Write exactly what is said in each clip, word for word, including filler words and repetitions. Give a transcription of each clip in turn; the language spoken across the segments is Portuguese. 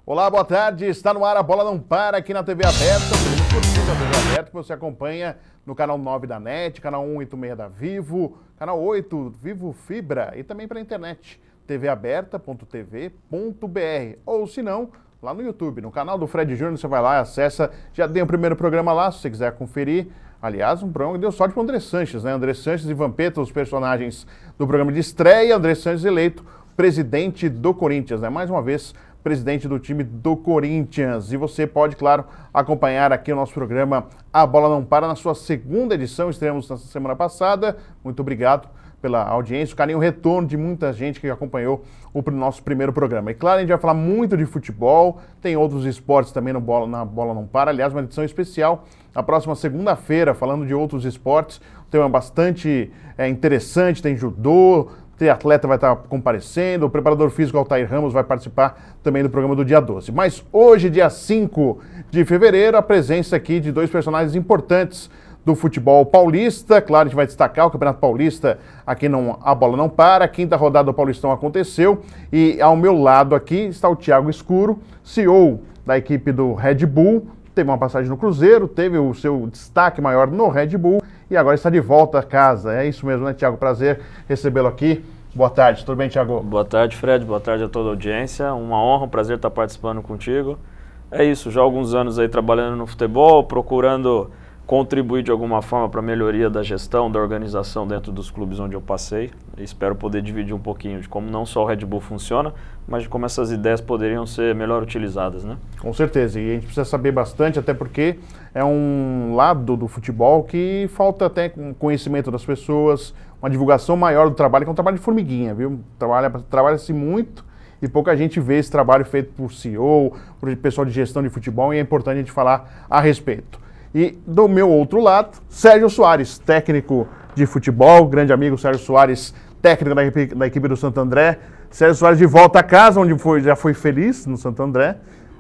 Olá, boa tarde. Está no ar a Bola Não Para aqui na T V Aberta. Curtindo a T V Aberta que você acompanha no canal nove da NET, canal cento e oitenta e seis da Vivo, canal oito Vivo Fibra e também para a internet, t v aberta ponto t v ponto b r. Ou se não, lá no YouTube, no canal do Fred Júnior, você vai lá e acessa. Já dei o primeiro programa lá, se você quiser conferir. Aliás, um programa que deu sorte para o André Sanches, né? André Sanches e Vampeta, os personagens do programa de estreia. André Sanches eleito presidente do Corinthians, né? Mais uma vez, presidente do time do Corinthians. E você pode, claro, acompanhar aqui o nosso programa A Bola Não Para na sua segunda edição. Estreamos na semana passada. Muito obrigado pela audiência, o carinho, o retorno de muita gente que acompanhou o nosso primeiro programa. E claro, a gente vai falar muito de futebol, tem outros esportes também no Bola, na Bola Não Para. Aliás, uma edição especial na próxima segunda-feira, falando de outros esportes. O tema é bastante é, interessante, tem judô, tem atleta vai estar comparecendo, o preparador físico Altair Ramos vai participar também do programa do dia doze. Mas hoje, dia cinco de fevereiro, a presença aqui de dois personagens importantes do futebol paulista. Claro, a gente vai destacar o Campeonato Paulista aqui não, a Bola Não Para. A quinta rodada do Paulistão aconteceu e ao meu lado aqui está o Thiago Escuro, C E O da equipe do Red Bull. Teve uma passagem no Cruzeiro, teve o seu destaque maior no Red Bull e agora está de volta a casa. É isso mesmo, né, Thiago? Prazer recebê-lo aqui. Boa tarde, tudo bem, Thiago? Boa tarde, Fred. Boa tarde a toda a audiência. Uma honra, um prazer estar participando contigo. É isso, já há alguns anos aí trabalhando no futebol, procurando contribuir de alguma forma para a melhoria da gestão, da organização dentro dos clubes onde eu passei. E espero poder dividir um pouquinho de como não só o Red Bull funciona, mas de como essas ideias poderiam ser melhor utilizadas, né? Com certeza, e a gente precisa saber bastante, até porque é um lado do futebol que falta até conhecimento das pessoas, uma divulgação maior do trabalho, que é um trabalho de formiguinha, viu? Trabalha, trabalha-se muito e pouca gente vê esse trabalho feito por C E O, por pessoal de gestão de futebol, e é importante a gente falar a respeito. E do meu outro lado, Sérgio Soares, técnico de futebol, grande amigo Sérgio Soares, técnico da equipe, da equipe do Santo André. Sérgio Soares de volta a casa, onde foi, já foi feliz no Santo André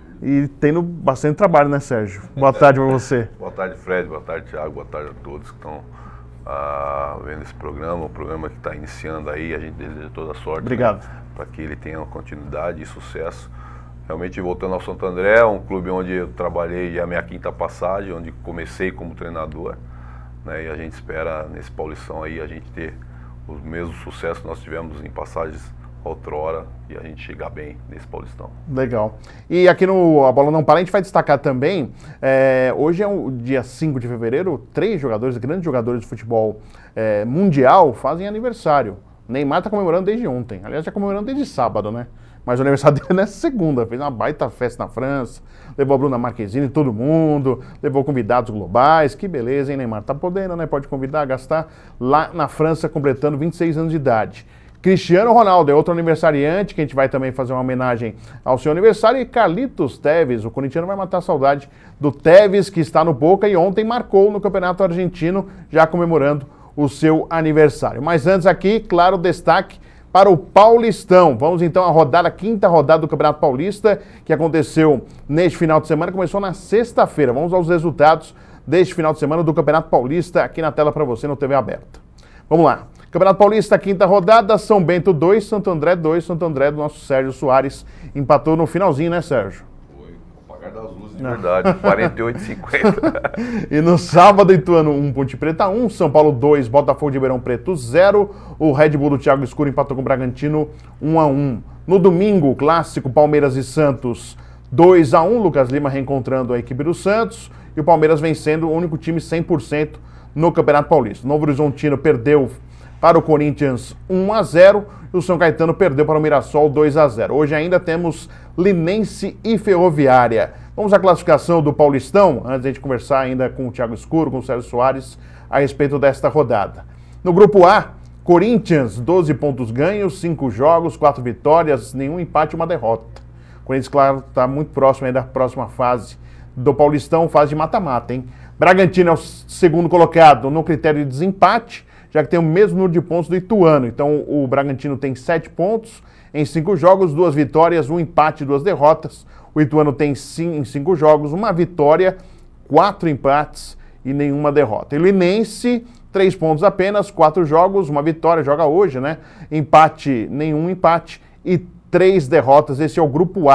e tendo bastante trabalho, né, Sérgio? Boa tarde para você. Boa tarde, Fred. Boa tarde, Thiago. Boa tarde a todos que estão ah, vendo esse programa, um programa que está iniciando aí. A gente deseja toda a sorte. Obrigado. Né, para que ele tenha uma continuidade e sucesso. Realmente, voltando ao Santo André, um clube onde eu trabalhei a minha quinta passagem, onde comecei como treinador, né, e a gente espera, nesse Paulistão aí, a gente ter os mesmos sucessos que nós tivemos em passagens outrora e a gente chegar bem nesse Paulistão. Legal. E aqui no A Bola Não Para, a gente vai destacar também, é, hoje é o dia cinco de fevereiro, três jogadores, grandes jogadores de futebol é, mundial, fazem aniversário. Neymar está comemorando desde ontem, aliás, já comemorando desde sábado, né? Mas o aniversário dele é nessa segunda, fez uma baita festa na França, levou a Bruna Marquezine, todo mundo, levou convidados globais, que beleza, hein, Neymar? Tá podendo, né? Pode convidar, gastar lá na França, completando vinte e seis anos de idade. Cristiano Ronaldo é outro aniversariante, que a gente vai também fazer uma homenagem ao seu aniversário, e Carlitos Tevez, o corintiano vai matar a saudade do Tevez, que está no Boca e ontem marcou no Campeonato Argentino, já comemorando o seu aniversário. Mas antes aqui, claro, destaque para o Paulistão. Vamos então a rodar a quinta rodada do Campeonato Paulista, que aconteceu neste final de semana, começou na sexta-feira. Vamos aos resultados deste final de semana do Campeonato Paulista, aqui na tela para você no T V Aberta. Vamos lá. Campeonato Paulista, quinta rodada, São Bento dois, Santo André dois, Santo André do nosso Sérgio Soares empatou no finalzinho, né, Sérgio? Foi, o apagar das luzes de verdade, quarenta e oito a cinquenta. E no sábado, Ituano um, Ponte Preta um, São Paulo dois, Botafogo de Ribeirão Preto zero, o Red Bull do Thiago Escuro empatou com o Bragantino um a um. No domingo, clássico, Palmeiras e Santos dois a um, Lucas Lima reencontrando a equipe do Santos e o Palmeiras vencendo o único time cem por cento no Campeonato Paulista. Novo Horizontino perdeu para o Corinthians um a zero e o São Caetano perdeu para o Mirassol dois a zero. Hoje ainda temos Linense e Ferroviária. Vamos à classificação do Paulistão, antes de a gente conversar ainda com o Thiago Escuro, com o Sérgio Soares, a respeito desta rodada. No grupo A, Corinthians, doze pontos ganhos, cinco jogos, quatro vitórias, nenhum empate e uma derrota. O Corinthians, claro, está muito próximo aí da próxima fase do Paulistão, fase de mata-mata, hein? Bragantino é o segundo colocado no critério de desempate, já que tem o mesmo número de pontos do Ituano. Então o Bragantino tem sete pontos em cinco jogos, duas vitórias, um empate e duas derrotas. O Ituano tem sim, em cinco jogos, uma vitória, quatro empates e nenhuma derrota. E o Linense, três pontos apenas, quatro jogos, uma vitória, joga hoje, né? Empate, nenhum empate e três derrotas. Esse é o grupo A.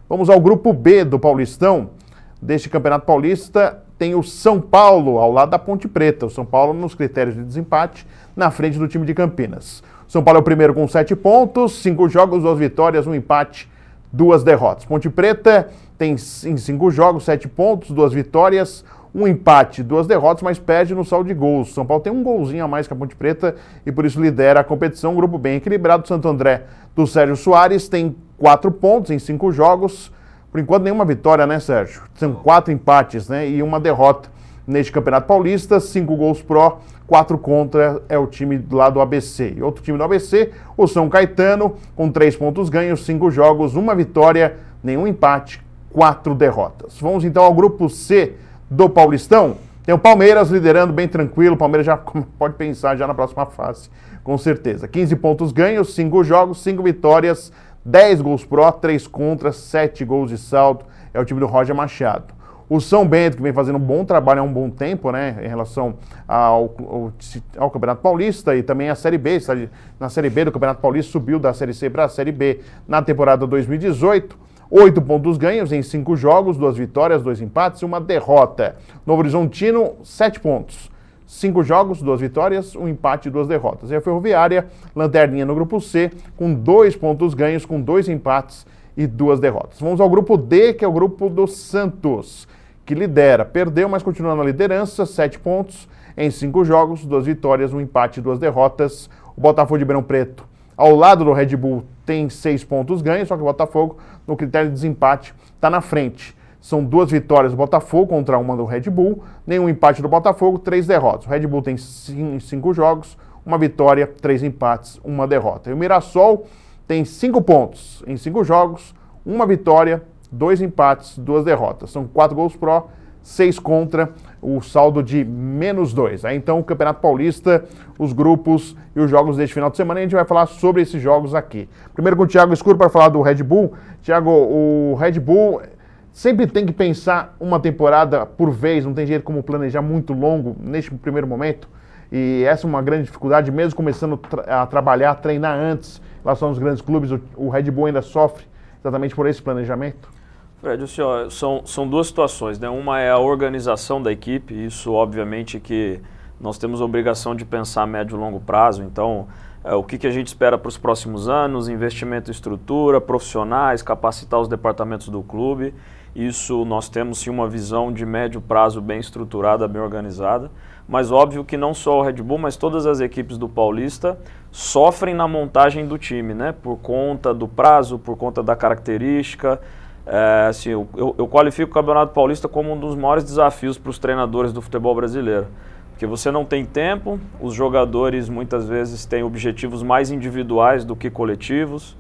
Vamos ao grupo B do Paulistão. Deste Campeonato Paulista tem o São Paulo ao lado da Ponte Preta. O São Paulo nos critérios de desempate na frente do time de Campinas. São Paulo é o primeiro com sete pontos, cinco jogos, duas vitórias, um empate, duas derrotas. Ponte Preta tem em cinco jogos, sete pontos, duas vitórias, um empate, duas derrotas, mas perde no saldo de gols. São Paulo tem um golzinho a mais que a Ponte Preta e por isso lidera a competição. Um grupo bem equilibrado. Santo André do Sérgio Soares tem quatro pontos em cinco jogos. Por enquanto nenhuma vitória, né, Sérgio? São quatro empates, né, e uma derrota neste Campeonato Paulista. Cinco gols pró, quatro contra é o time lá do A B C. E outro time do A B C, o São Caetano, com três pontos ganhos, cinco jogos, uma vitória, nenhum empate, quatro derrotas. Vamos então ao grupo C do Paulistão. Tem o Palmeiras liderando bem tranquilo. O Palmeiras já pode pensar já na próxima fase, com certeza. quinze pontos ganhos, cinco jogos, cinco vitórias, dez gols pró, três contra, sete gols de saldo. É o time do Roger Machado. O São Bento, que vem fazendo um bom trabalho há um bom tempo, né, em relação ao, ao, ao Campeonato Paulista e também a Série B. Na Série B do Campeonato Paulista subiu da Série C para a Série B na temporada dois mil e dezoito. Oito pontos ganhos em cinco jogos, duas vitórias, dois empates e uma derrota. Novo Horizontino, sete pontos. Cinco jogos, duas vitórias, um empate e duas derrotas. E a Ferroviária, lanterninha no grupo C, com dois pontos ganhos, com dois empates e duas derrotas. Vamos ao grupo D, que é o grupo do Santos, que lidera. Perdeu, mas continua na liderança, sete pontos em cinco jogos, duas vitórias, um empate e duas derrotas. O Botafogo de Ribeirão Preto, ao lado do Red Bull, tem seis pontos ganhos, só que o Botafogo, no critério de desempate, está na frente. São duas vitórias do Botafogo contra uma do Red Bull, nenhum empate do Botafogo, três derrotas. O Red Bull tem cinco jogos, uma vitória, três empates, uma derrota. E o Mirassol tem cinco pontos em cinco jogos, uma vitória, dois empates, duas derrotas. São quatro gols pró, seis contra, o saldo de menos dois. Aí então o Campeonato Paulista, os grupos e os jogos deste final de semana, e a gente vai falar sobre esses jogos aqui. Primeiro com o Thiago Escuro para falar do Red Bull. Thiago, o Red Bull sempre tem que pensar uma temporada por vez, não tem jeito como planejar muito longo neste primeiro momento. E essa é uma grande dificuldade, mesmo começando tra a trabalhar, a treinar antes, em relação aos grandes clubes, o, o Red Bull ainda sofre exatamente por esse planejamento? Fred, assim, ó, são, são duas situações, né? Uma é a organização da equipe, isso obviamente que nós temos a obrigação de pensar a médio e longo prazo, então é, o que, que a gente espera para os próximos anos, investimento em estrutura, profissionais, capacitar os departamentos do clube, isso nós temos sim uma visão de médio prazo bem estruturada, bem organizada, mas óbvio que não só o Red Bull, mas todas as equipes do Paulista sofrem na montagem do time, né? Por conta do prazo, por conta da característica. É, assim, eu, eu, eu qualifico o Campeonato Paulista como um dos maiores desafios para os treinadores do futebol brasileiro. Porque você não tem tempo, os jogadores muitas vezes têm objetivos mais individuais do que coletivos,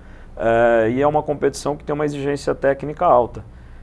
é, e é uma competição que tem uma exigência técnica alta.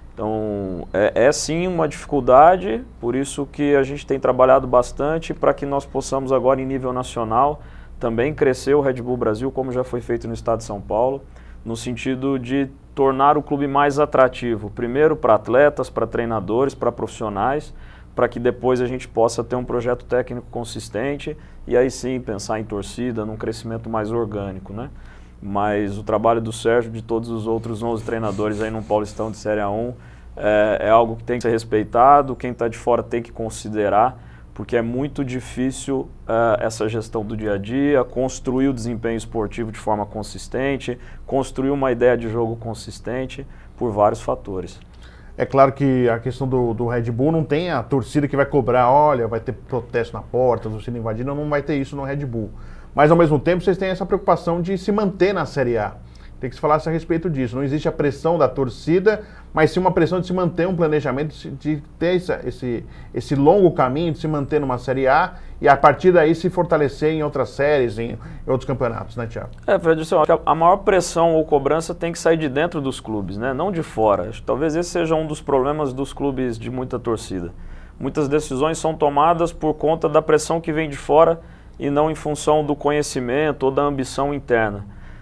Então, é, é sim uma dificuldade, por isso que a gente tem trabalhado bastante para que nós possamos agora em nível nacional também crescer o Red Bull Brasil, como já foi feito no estado de São Paulo, no sentido de tornar o clube mais atrativo, primeiro para atletas, para treinadores, para profissionais, para que depois a gente possa ter um projeto técnico consistente e aí sim pensar em torcida, num crescimento mais orgânico, né? Mas o trabalho do Sérgio, de todos os outros onze treinadores aí no Paulistão de Série A um, é, é algo que tem que ser respeitado, quem está de fora tem que considerar, porque é muito difícil uh, essa gestão do dia a dia, construir o desempenho esportivo de forma consistente, construir uma ideia de jogo consistente por vários fatores. É claro que a questão do, do Red Bull não tem a torcida que vai cobrar, olha, vai ter protesto na porta, a torcida invadindo, não vai ter isso no Red Bull. Mas ao mesmo tempo vocês têm essa preocupação de se manter na Série A. Tem que se falar a respeito disso. Não existe a pressão da torcida, mas sim uma pressão de se manter um planejamento, de ter esse, esse, esse longo caminho, de se manter numa Série A e a partir daí se fortalecer em outras séries, em, em outros campeonatos, né, Thiago? É, Fred, a maior pressão ou cobrança tem que sair de dentro dos clubes, né? Não de fora. Talvez esse seja um dos problemas dos clubes de muita torcida. Muitas decisões são tomadas por conta da pressão que vem de fora e não em função do conhecimento ou da ambição interna.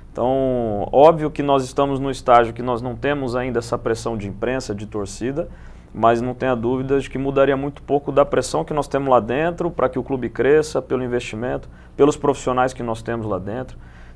Então, óbvio que nós estamos no estágio que nós não temos ainda essa pressão de imprensa, de torcida, mas não tenha dúvida de que mudaria muito pouco da pressão que nós temos lá dentro para que o clube cresça, pelo investimento, pelos profissionais que nós temos lá dentro.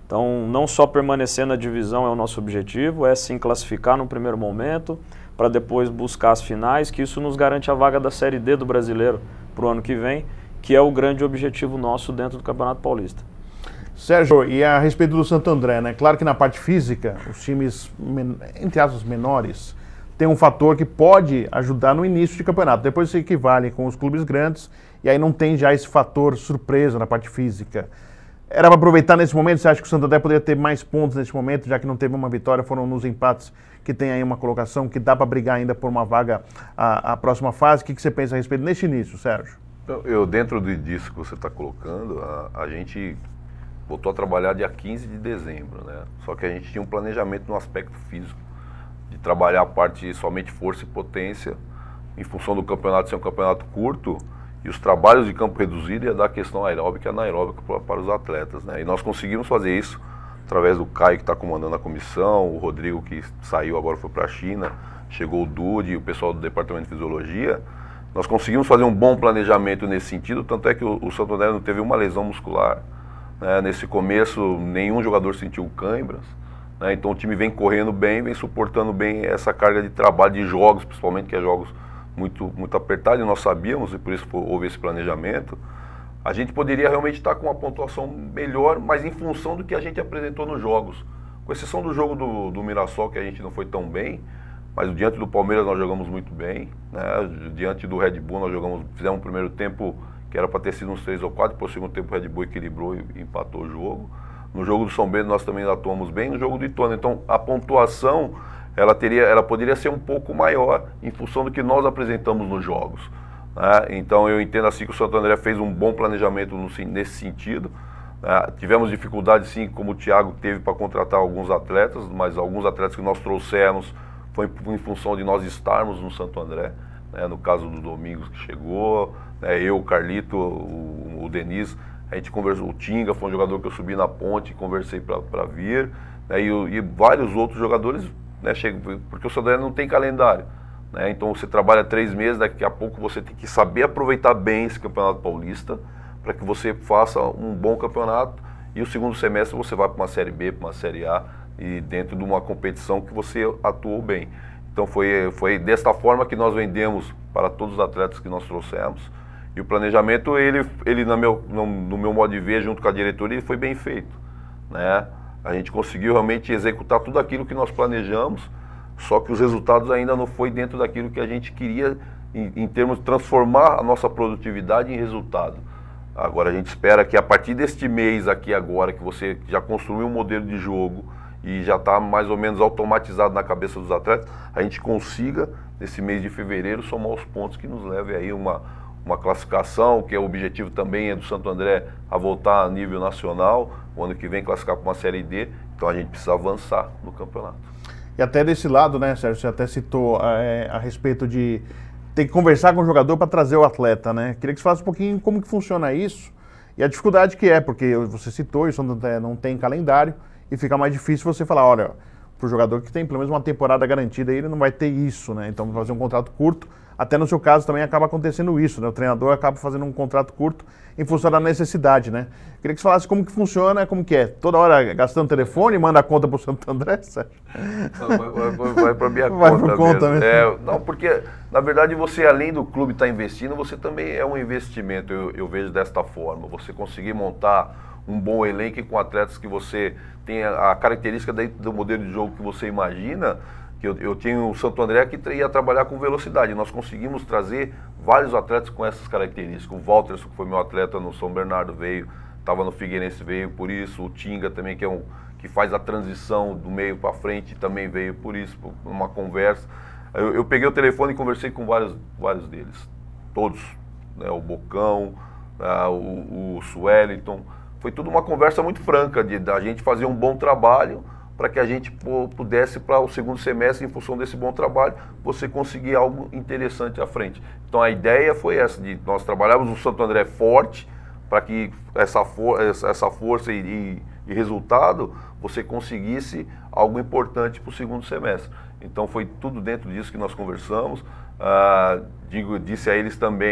Então, não só permanecer na divisão é o nosso objetivo, é sim classificar no primeiro momento, para depois buscar as finais, que isso nos garante a vaga da Série D do Brasileiro para o ano que vem, que é o grande objetivo nosso dentro do Campeonato Paulista. Sérgio, e a respeito do Santo André, né? Claro que na parte física, os times, entre aspas, menores, tem um fator que pode ajudar no início de campeonato. Depois se equivale com os clubes grandes e aí não tem já esse fator surpresa na parte física. Era para aproveitar nesse momento? Você acha que o Santo André poderia ter mais pontos nesse momento, já que não teve uma vitória, foram nos empates que tem aí uma colocação que dá para brigar ainda por uma vaga à, à próxima fase? O que, que você pensa a respeito nesse início, Sérgio? Eu, eu dentro disso que você está colocando, a, a gente voltou a trabalhar dia quinze de dezembro, né? Só que a gente tinha um planejamento no aspecto físico, de trabalhar a parte somente força e potência, em função do campeonato ser um campeonato curto, e os trabalhos de campo reduzido ia dar a questão aeróbica e anaeróbica para, para os atletas, né? E nós conseguimos fazer isso através do Caio, que está comandando a comissão, o Rodrigo, que saiu agora, foi para a China, chegou o Dude e o pessoal do Departamento de Fisiologia. Nós conseguimos fazer um bom planejamento nesse sentido, tanto é que o, o Santo André não teve uma lesão muscular, né? Nesse começo, nenhum jogador sentiu câimbras, né? Então o time vem correndo bem, vem suportando bem essa carga de trabalho, de jogos, principalmente, que é jogos muito, muito apertados, e nós sabíamos, e por isso houve esse planejamento. A gente poderia realmente estar com uma pontuação melhor, mas em função do que a gente apresentou nos jogos. Com exceção do jogo do, do Mirassol, que a gente não foi tão bem, mas diante do Palmeiras nós jogamos muito bem, né? Diante do Red Bull nós jogamos, fizemos um primeiro tempo que era para ter sido uns três ou quatro, depois o segundo tempo o Red Bull equilibrou e empatou o jogo. No jogo do São Bento nós também atuamos bem, no jogo do Ituano. Então a pontuação ela, teria, ela poderia ser um pouco maior em função do que nós apresentamos nos jogos, né? Então eu entendo assim que o Santo André fez um bom planejamento no, nesse sentido. né? Tivemos dificuldade sim, como o Thiago teve, para contratar alguns atletas, mas alguns atletas que nós trouxemos foi em função de nós estarmos no Santo André, né? No caso do Domingos que chegou, né? Eu, o Carlito, o, o Denis, a gente conversou, o Tinga foi um jogador que eu subi na ponte e conversei para vir, né? e, e vários outros jogadores, né? Chegam, porque o Santo André não tem calendário, né? Então você trabalha três meses, daqui a pouco você tem que saber aproveitar bem esse Campeonato Paulista para que você faça um bom campeonato, e o segundo semestre você vai para uma Série B, para uma Série A, e dentro de uma competição que você atuou bem. Então foi, foi desta forma que nós vendemos para todos os atletas que nós trouxemos, e o planejamento, ele, ele no, meu, no, no meu modo de ver, junto com a diretoria, ele foi bem feito, né? A gente conseguiu realmente executar tudo aquilo que nós planejamos, só que os resultados ainda não foi dentro daquilo que a gente queria, em, em termos de transformar a nossa produtividade em resultado. Agora a gente espera que a partir deste mês aqui agora, que você já construiu um modelo de jogo e já está mais ou menos automatizado na cabeça dos atletas, a gente consiga, nesse mês de fevereiro, somar os pontos que nos leve aí uma, uma classificação, que é o objetivo também é do Santo André a voltar a nível nacional, o ano que vem classificar para uma Série D, então a gente precisa avançar no campeonato. E até desse lado, né, Sérgio, você até citou é, a respeito de ter que conversar com o jogador para trazer o atleta, né? Queria que você falasse um pouquinho como que funciona isso e a dificuldade que é, porque você citou, isso não tem calendário e fica mais difícil você falar, olha, para o jogador que tem pelo menos uma temporada garantida, ele não vai ter isso, né? Então fazer um contrato curto, até no seu caso também acaba acontecendo isso, né? O treinador acaba fazendo um contrato curto em função da necessidade, né? Queria que você falasse como que funciona, como que é. Toda hora gastando telefone, manda a conta para o Santo André, Sérgio? Não, vai vai, vai para a minha vai conta, conta mesmo. mesmo. É, não, porque na verdade você, além do clube estar investindo, você também é um investimento, eu, eu vejo desta forma. Você conseguir montar um bom elenco com atletas que você tem a, a característica do modelo de jogo que você imagina, que eu, eu tinha o Santo André que ia trabalhar com velocidade. Nós conseguimos trazer vários atletas com essas características. O Walter, que foi meu atleta no São Bernardo, veio, estava no Figueirense, veio por isso. O Tinga também, que, é um, que faz a transição do meio para frente, também veio por isso, por uma conversa. Eu, eu peguei o telefone e conversei com vários, vários deles, todos, né? O Bocão, uh, o, o Sueliton. Foi tudo uma conversa muito franca, de da gente fazer um bom trabalho, para que a gente pudesse, para o segundo semestre, em função desse bom trabalho, você conseguir algo interessante à frente. Então a ideia foi essa, de nós trabalharmos no Santo André forte, para que essa, for, essa força e, e, e resultado, você conseguisse algo importante para o segundo semestre. Então foi tudo dentro disso que nós conversamos. Ah, digo, disse a eles também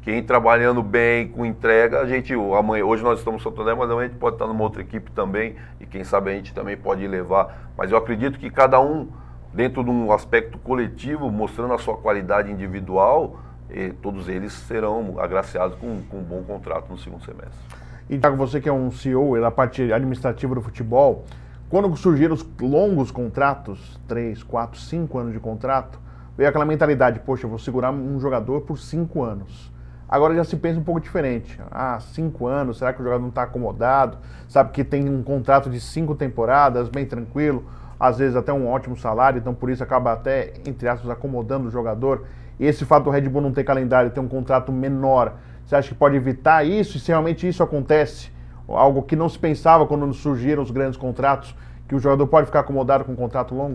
quem trabalhando bem, com entrega, a gente, amanhã, hoje nós estamos no Santander, mas amanhã a gente pode estar numa outra equipe também, e quem sabe a gente também pode levar. Mas eu acredito que cada um, dentro de um aspecto coletivo, mostrando a sua qualidade individual, e todos eles serão agraciados com, com um bom contrato no segundo semestre. E, Thiago, você que é um C E O da parte administrativa do futebol, quando surgiram os longos contratos, três, quatro, cinco anos de contrato, veio aquela mentalidade, poxa, eu vou segurar um jogador por cinco anos. Agora já se pensa um pouco diferente. Ah, cinco anos, será que o jogador não está acomodado? Sabe que tem um contrato de cinco temporadas, bem tranquilo, às vezes até um ótimo salário, então por isso acaba até, entre aspas, acomodando o jogador. E esse fato do Red Bull não ter calendário, ter um contrato menor, você acha que pode evitar isso? E se realmente isso acontece, algo que não se pensava quando surgiram os grandes contratos, que o jogador pode ficar acomodado com um contrato longo?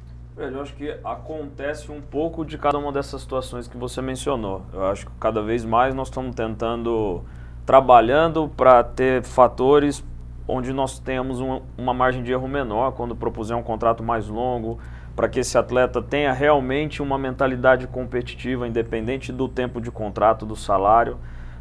Eu acho que acontece um pouco de cada uma dessas situações que você mencionou. Eu acho que cada vez mais nós estamos tentando, trabalhando para ter fatores onde nós tenhamos um, uma margem de erro menor quando propuser um contrato mais longo, para que esse atleta tenha realmente uma mentalidade competitiva, independente do tempo de contrato, do salário.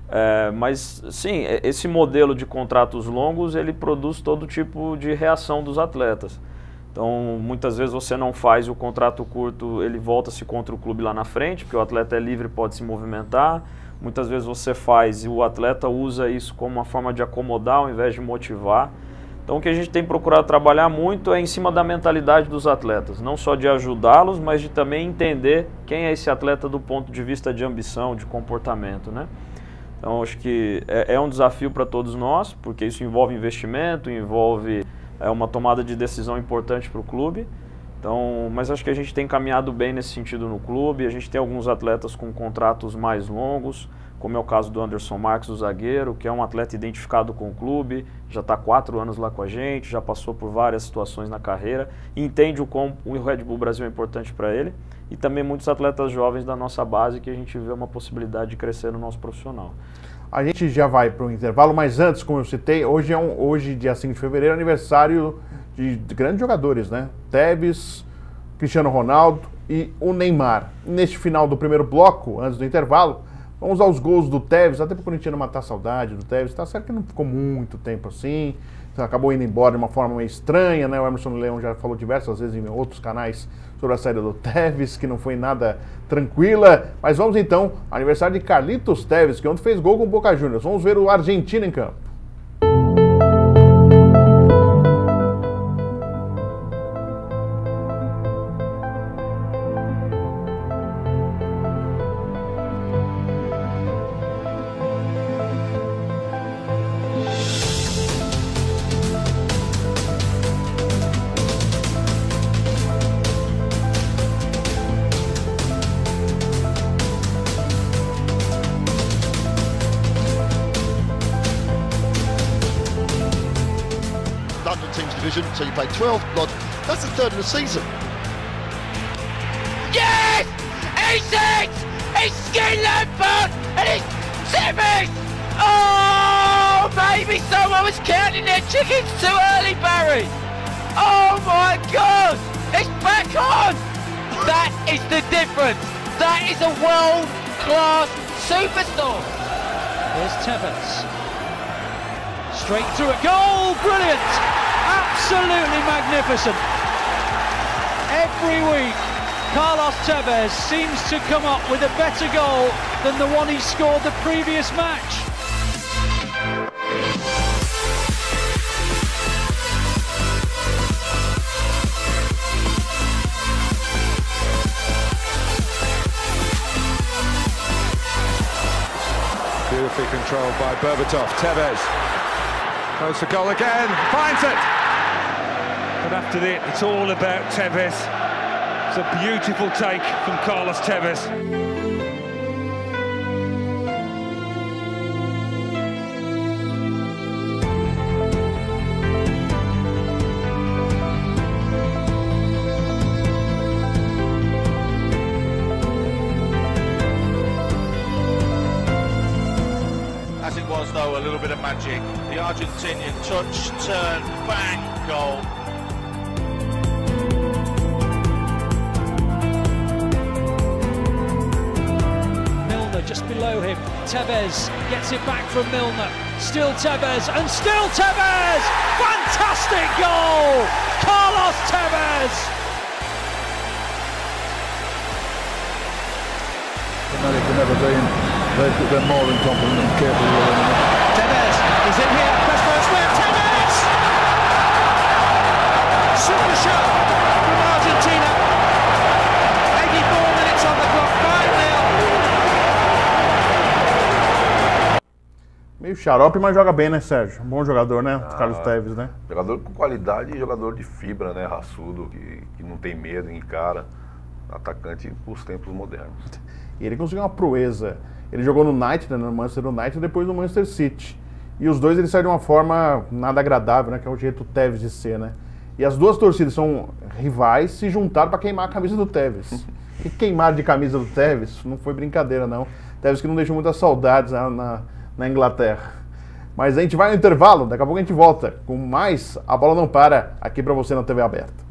É, mas sim, esse modelo de contratos longos, ele produz todo tipo de reação dos atletas. Então, muitas vezes você não faz o contrato curto, ele volta-se contra o clube lá na frente, porque o atleta é livre, pode se movimentar. Muitas vezes você faz e o atleta usa isso como uma forma de acomodar ao invés de motivar. Então, o que a gente tem procurado trabalhar muito é em cima da mentalidade dos atletas, não só de ajudá-los, mas de também entender quem é esse atleta do ponto de vista de ambição, de comportamento, né? Então, acho que é, é um desafio para todos nós, porque isso envolve investimento, envolve é, uma tomada de decisão importante para o clube. Então, mas acho que a gente tem caminhado bem nesse sentido no clube. A gente tem alguns atletas com contratos mais longos, como é o caso do Anderson Marques, o zagueiro, que é um atleta identificado com o clube, já está há quatro anos lá com a gente, já passou por várias situações na carreira, entende o quão o Red Bull Brasil é importante para ele, e também muitos atletas jovens da nossa base que a gente vê uma possibilidade de crescer no nosso profissional. A gente já vai para o intervalo, mas antes, como eu citei, hoje é um, hoje, dia cinco de fevereiro, aniversário de grandes jogadores, né? Tevez, Cristiano Ronaldo e o Neymar. Neste final do primeiro bloco, antes do intervalo, vamos aos gols do Tevez, até para o corintiano matar a saudade do Tevez. Tá certo que não ficou muito tempo assim, acabou indo embora de uma forma meio estranha, né? O Emerson Leão já falou diversas vezes em outros canais sobre a saída do Tevez, que não foi nada tranquila. Mas vamos então, aniversário de Carlitos Tevez, que ontem fez gol com o Boca Juniors. Vamos ver o argentino em campo. London team's division, so you play twelve, Lod. That's the third of the season. Yes! He six! He's Skin Lampard! And it's Tevez! Oh, maybe someone was counting their chickens too early, Barry! Oh my God! It's back on! That is the difference! That is a world-class superstar! Here's Tevez. Straight through a goal, brilliant! Absolutely magnificent. Every week, Carlos Tevez seems to come up with a better goal than the one he scored the previous match. Beautifully controlled by Berbatov. Tevez goes for goal again, finds it! But after that, it's all about Tevez. It's a beautiful take from Carlos Tevez. As it was though, a little bit of magic. The Argentinian touch, turn, bang, goal. Milner just below him. Tevez gets it back from Milner. Still Tevez, and still Tevez! Fantastic goal! Carlos Tevez! Never been, they've been more than competent and capable of it. Tevez is in here, press first win, Tevez! Super shot from Argentina. eighty-four minutes on the clock, five nil. Meio xarope, mas joga bem, né, Sérgio? Bom jogador, né? Ah, Carlos Tevez, né? Jogador com qualidade e jogador de fibra, né? Raçudo, que, que não tem medo, encara. Atacante dos tempos modernos. E ele conseguiu uma proeza. Ele jogou no United, né, no Manchester United, e depois no Manchester City. E os dois eles saíram de uma forma nada agradável, né? Que é o jeito Tevez de ser, né? E as duas torcidas são rivais, se juntaram para queimar a camisa do Tevez. E queimar de camisa do Tevez não foi brincadeira, não. Tevez que não deixou muitas saudades na, na, na Inglaterra. Mas a gente vai no intervalo, daqui a pouco a gente volta com mais A Bola Não Para aqui para você na T V Aberta.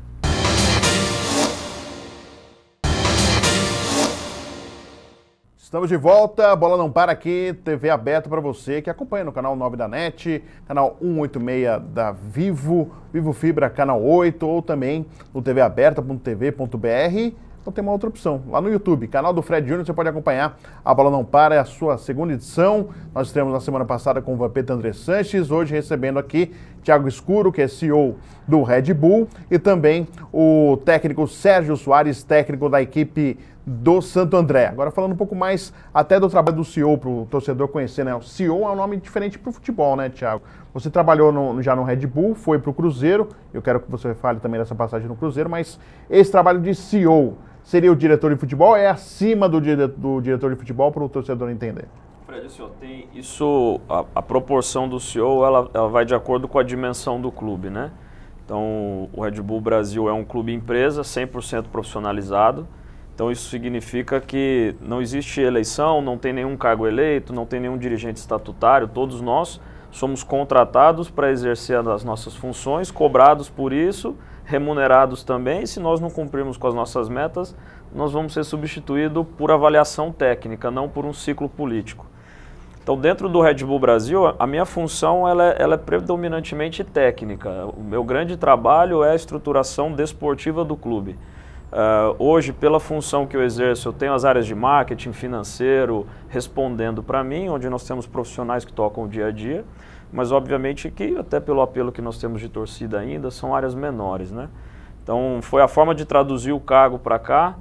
Estamos de volta, a Bola Não Para aqui, T V aberta para você que acompanha no canal nove da NET, canal cento e oitenta e seis da Vivo, Vivo Fibra canal oito ou também no t v aberta ponto t v ponto b r. Então tem uma outra opção, lá no YouTube, canal do Fred Júnior, você pode acompanhar a Bola Não Para, é a sua segunda edição. Nós estamos na semana passada com o Vampeta André Sanches, hoje recebendo aqui Thiago Escuro, que é C E O do Red Bull, e também o técnico Sérgio Soares, técnico da equipe do Santo André. Agora falando um pouco mais até do trabalho do C E O, para o torcedor conhecer, né? O C E O é um nome diferente para o futebol, né, Thiago? Você trabalhou no, já no Red Bull, foi para o Cruzeiro, eu quero que você fale também dessa passagem no Cruzeiro, mas esse trabalho de C E O seria o diretor de futebol, é acima do, dire, do diretor de futebol para o torcedor entender? Fred, assim, ó, tem isso, a, a proporção do C E O, ela, ela vai de acordo com a dimensão do clube, né? Então, o Red Bull Brasil é um clube empresa, cem por cento profissionalizado. Então isso significa que não existe eleição, não tem nenhum cargo eleito, não tem nenhum dirigente estatutário, todos nós somos contratados para exercer as nossas funções, cobrados por isso, remunerados também, e se nós não cumprirmos com as nossas metas, nós vamos ser substituídos por avaliação técnica, não por um ciclo político. Então dentro do Red Bull Brasil, a minha função ela é, ela é predominantemente técnica. O meu grande trabalho é a estruturação desportiva do clube. Uh, hoje, pela função que eu exerço, eu tenho as áreas de marketing, financeiro, respondendo para mim, onde nós temos profissionais que tocam o dia a dia, mas obviamente que, até pelo apelo que nós temos de torcida ainda, são áreas menores, né? Então, foi a forma de traduzir o cargo para cá.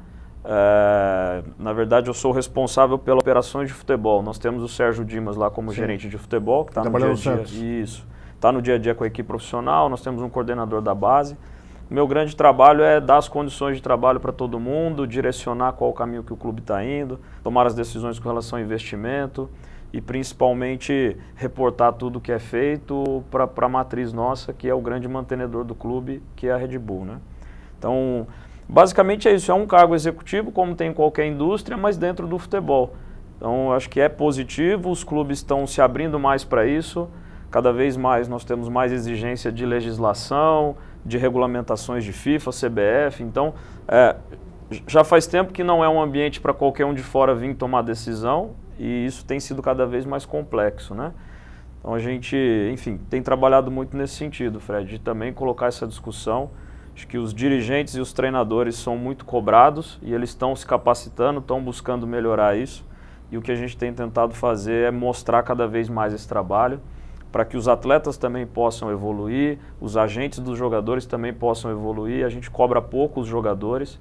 Uh, na verdade, eu sou responsável pelas operações de futebol. Nós temos o Sérgio Dimas lá como Sim. gerente de futebol, que está no dia a dia. Isso, está no dia a dia com a equipe profissional, nós temos um coordenador da base. O meu grande trabalho é dar as condições de trabalho para todo mundo, direcionar qual o caminho que o clube está indo, tomar as decisões com relação ao investimento e principalmente reportar tudo que é feito para a matriz nossa, que é o grande mantenedor do clube, que é a Red Bull, né? Então, basicamente é isso, é um cargo executivo, como tem em qualquer indústria, mas dentro do futebol. Então, acho que é positivo, os clubes estão se abrindo mais para isso, cada vez mais nós temos mais exigência de legislação, de regulamentações de FIFA, C B F, então é, já faz tempo que não é um ambiente para qualquer um de fora vir tomar decisão e isso tem sido cada vez mais complexo, né? Então a gente, enfim, tem trabalhado muito nesse sentido, Fred, de também colocar essa discussão. Acho que os dirigentes e os treinadores são muito cobrados e eles estão se capacitando, estão buscando melhorar isso e o que a gente tem tentado fazer é mostrar cada vez mais esse trabalho, para que os atletas também possam evoluir, os agentes dos jogadores também possam evoluir. A gente cobra pouco os jogadores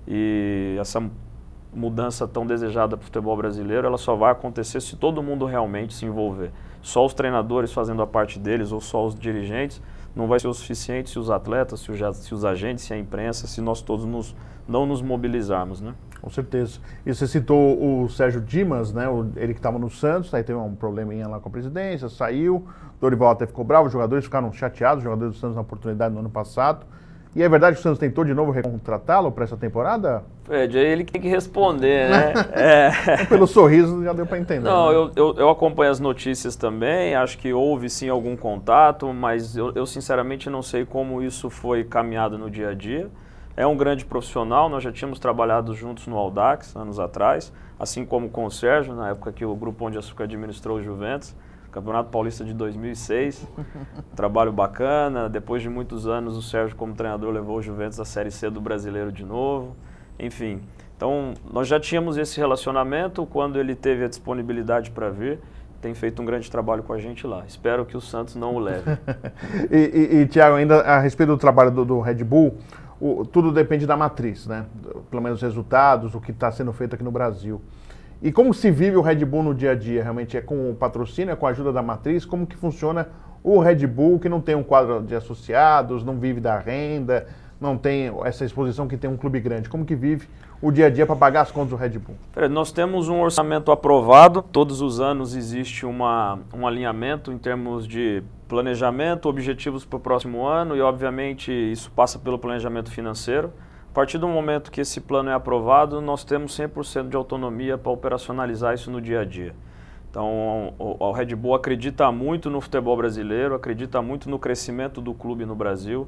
e essa mudança tão desejada para o futebol brasileiro, ela só vai acontecer se todo mundo realmente se envolver. Só os treinadores fazendo a parte deles ou só os dirigentes não vai ser o suficiente se os atletas, se os, se os agentes, se a imprensa, se nós todos nos, não nos mobilizarmos, né? Com certeza. E você citou o Sérgio Dimas, né? O, ele que estava no Santos, aí teve um probleminha lá com a presidência, saiu, Dorival até ficou bravo, os jogadores ficaram chateados, os jogadores do Santos na oportunidade no ano passado. E é verdade que o Santos tentou de novo recontratá-lo para essa temporada? Fred, é ele que tem que responder, né? é... Pelo sorriso já deu para entender. Não, né? eu, eu, eu acompanho as notícias também, acho que houve sim algum contato, mas eu, eu sinceramente não sei como isso foi caminhado no dia a dia. é um grande profissional, nós já tínhamos trabalhado juntos no Audax, anos atrás, assim como com o Sérgio, na época que o Grupo Pão de Açúcar administrou o Juventus, Campeonato Paulista de dois mil e seis, trabalho bacana, depois de muitos anos o Sérgio como treinador levou o Juventus à Série C do Brasileiro de novo, enfim. Então, nós já tínhamos esse relacionamento, quando ele teve a disponibilidade para vir, tem feito um grande trabalho com a gente lá. Espero que o Santos não o leve. e, e, e Thiago, ainda a respeito do trabalho do, do Red Bull, o, tudo depende da matriz, né? Pelo menos os resultados, o que está sendo feito aqui no Brasil. E como se vive o Red Bull no dia a dia? Realmente é com o patrocínio, é com a ajuda da matriz? Como que funciona o Red Bull, que não tem um quadro de associados, não vive da renda, não tem essa exposição que tem um clube grande? Como que vive o dia a dia para pagar as contas do Red Bull? Nós temos um orçamento aprovado, todos os anos existe uma, um alinhamento em termos de planejamento, objetivos para o próximo ano e obviamente isso passa pelo planejamento financeiro. A partir do momento que esse plano é aprovado, nós temos cem por cento de autonomia para operacionalizar isso no dia a dia. Então, o, o Red Bull acredita muito no futebol brasileiro, acredita muito no crescimento do clube no Brasil,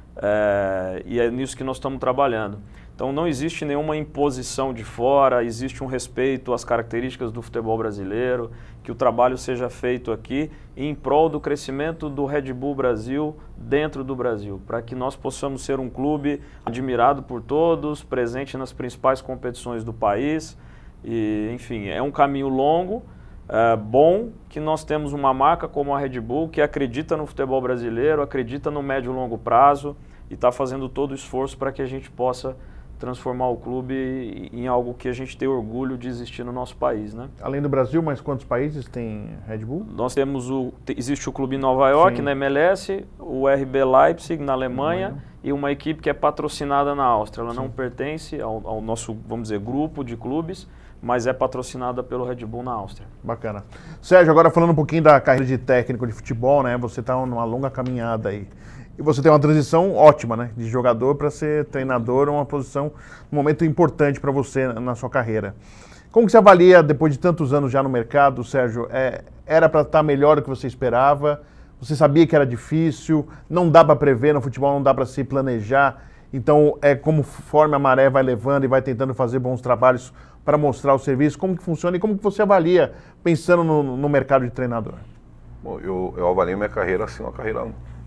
é, e é nisso que nós estamos trabalhando. Então, não existe nenhuma imposição de fora, existe um respeito às características do futebol brasileiro, que o trabalho seja feito aqui em prol do crescimento do Red Bull Brasil dentro do Brasil, para que nós possamos ser um clube admirado por todos, presente nas principais competições do país. E, enfim, é um caminho longo, é bom que nós temos uma marca como a Red Bull que acredita no futebol brasileiro, acredita no médio e longo prazo e está fazendo todo o esforço para que a gente possa transformar o clube em algo que a gente tem orgulho de existir no nosso país, né? Além do Brasil, mais quantos países tem Red Bull? Nós temos o, existe o clube em Nova York, Sim. na M L S, o R B Leipzig na Alemanha, Alemanha e uma equipe que é patrocinada na Áustria. Ela Sim. não pertence ao, ao nosso, vamos dizer, grupo de clubes, mas é patrocinada pelo Red Bull na Áustria. Bacana. Sérgio, agora falando um pouquinho da carreira de técnico de futebol, né? Você está numa longa caminhada aí. E você tem uma transição ótima, né? De jogador para ser treinador, uma posição, um momento importante para você na sua carreira. Como que você avalia, depois de tantos anos já no mercado, Sérgio, é, era para estar melhor do que você esperava? Você sabia que era difícil? Não dá para prever no futebol, não dá para se planejar. Então, é conforme a maré vai levando e vai tentando fazer bons trabalhos para mostrar o serviço. Como que funciona e como que você avalia, pensando no, no mercado de treinador? Bom, eu, eu avalio minha carreira assim, uma carreira...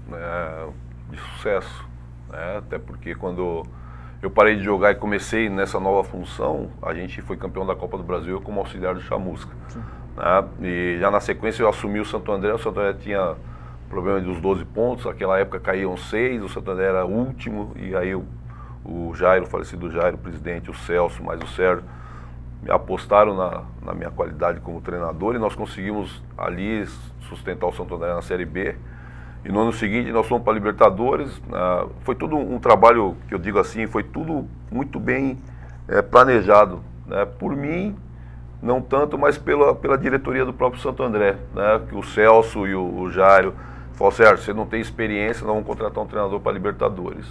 Né, de sucesso, né? Até porque quando eu parei de jogar e comecei nessa nova função, a gente foi campeão da Copa do Brasil como auxiliar do Chamusca, né? E já na sequência eu assumi o Santo André. O Santo André tinha problema dos doze pontos, naquela época caíam seis, o Santo André era o último, e aí o, o Jairo, o falecido Jairo, o presidente, o Celso, mais o Sérgio, me apostaram na, na minha qualidade como treinador e nós conseguimos ali sustentar o Santo André na Série B. E no ano seguinte nós fomos para a Libertadores. Uh, foi tudo um trabalho, que eu digo assim, foi tudo muito bem é, planejado, né? Por mim, não tanto, mas pela, pela diretoria do próprio Santo André, né? Que o Celso e o, o Jairo falaram: Sérgio, você não tem experiência, nós vamos contratar um treinador para a Libertadores.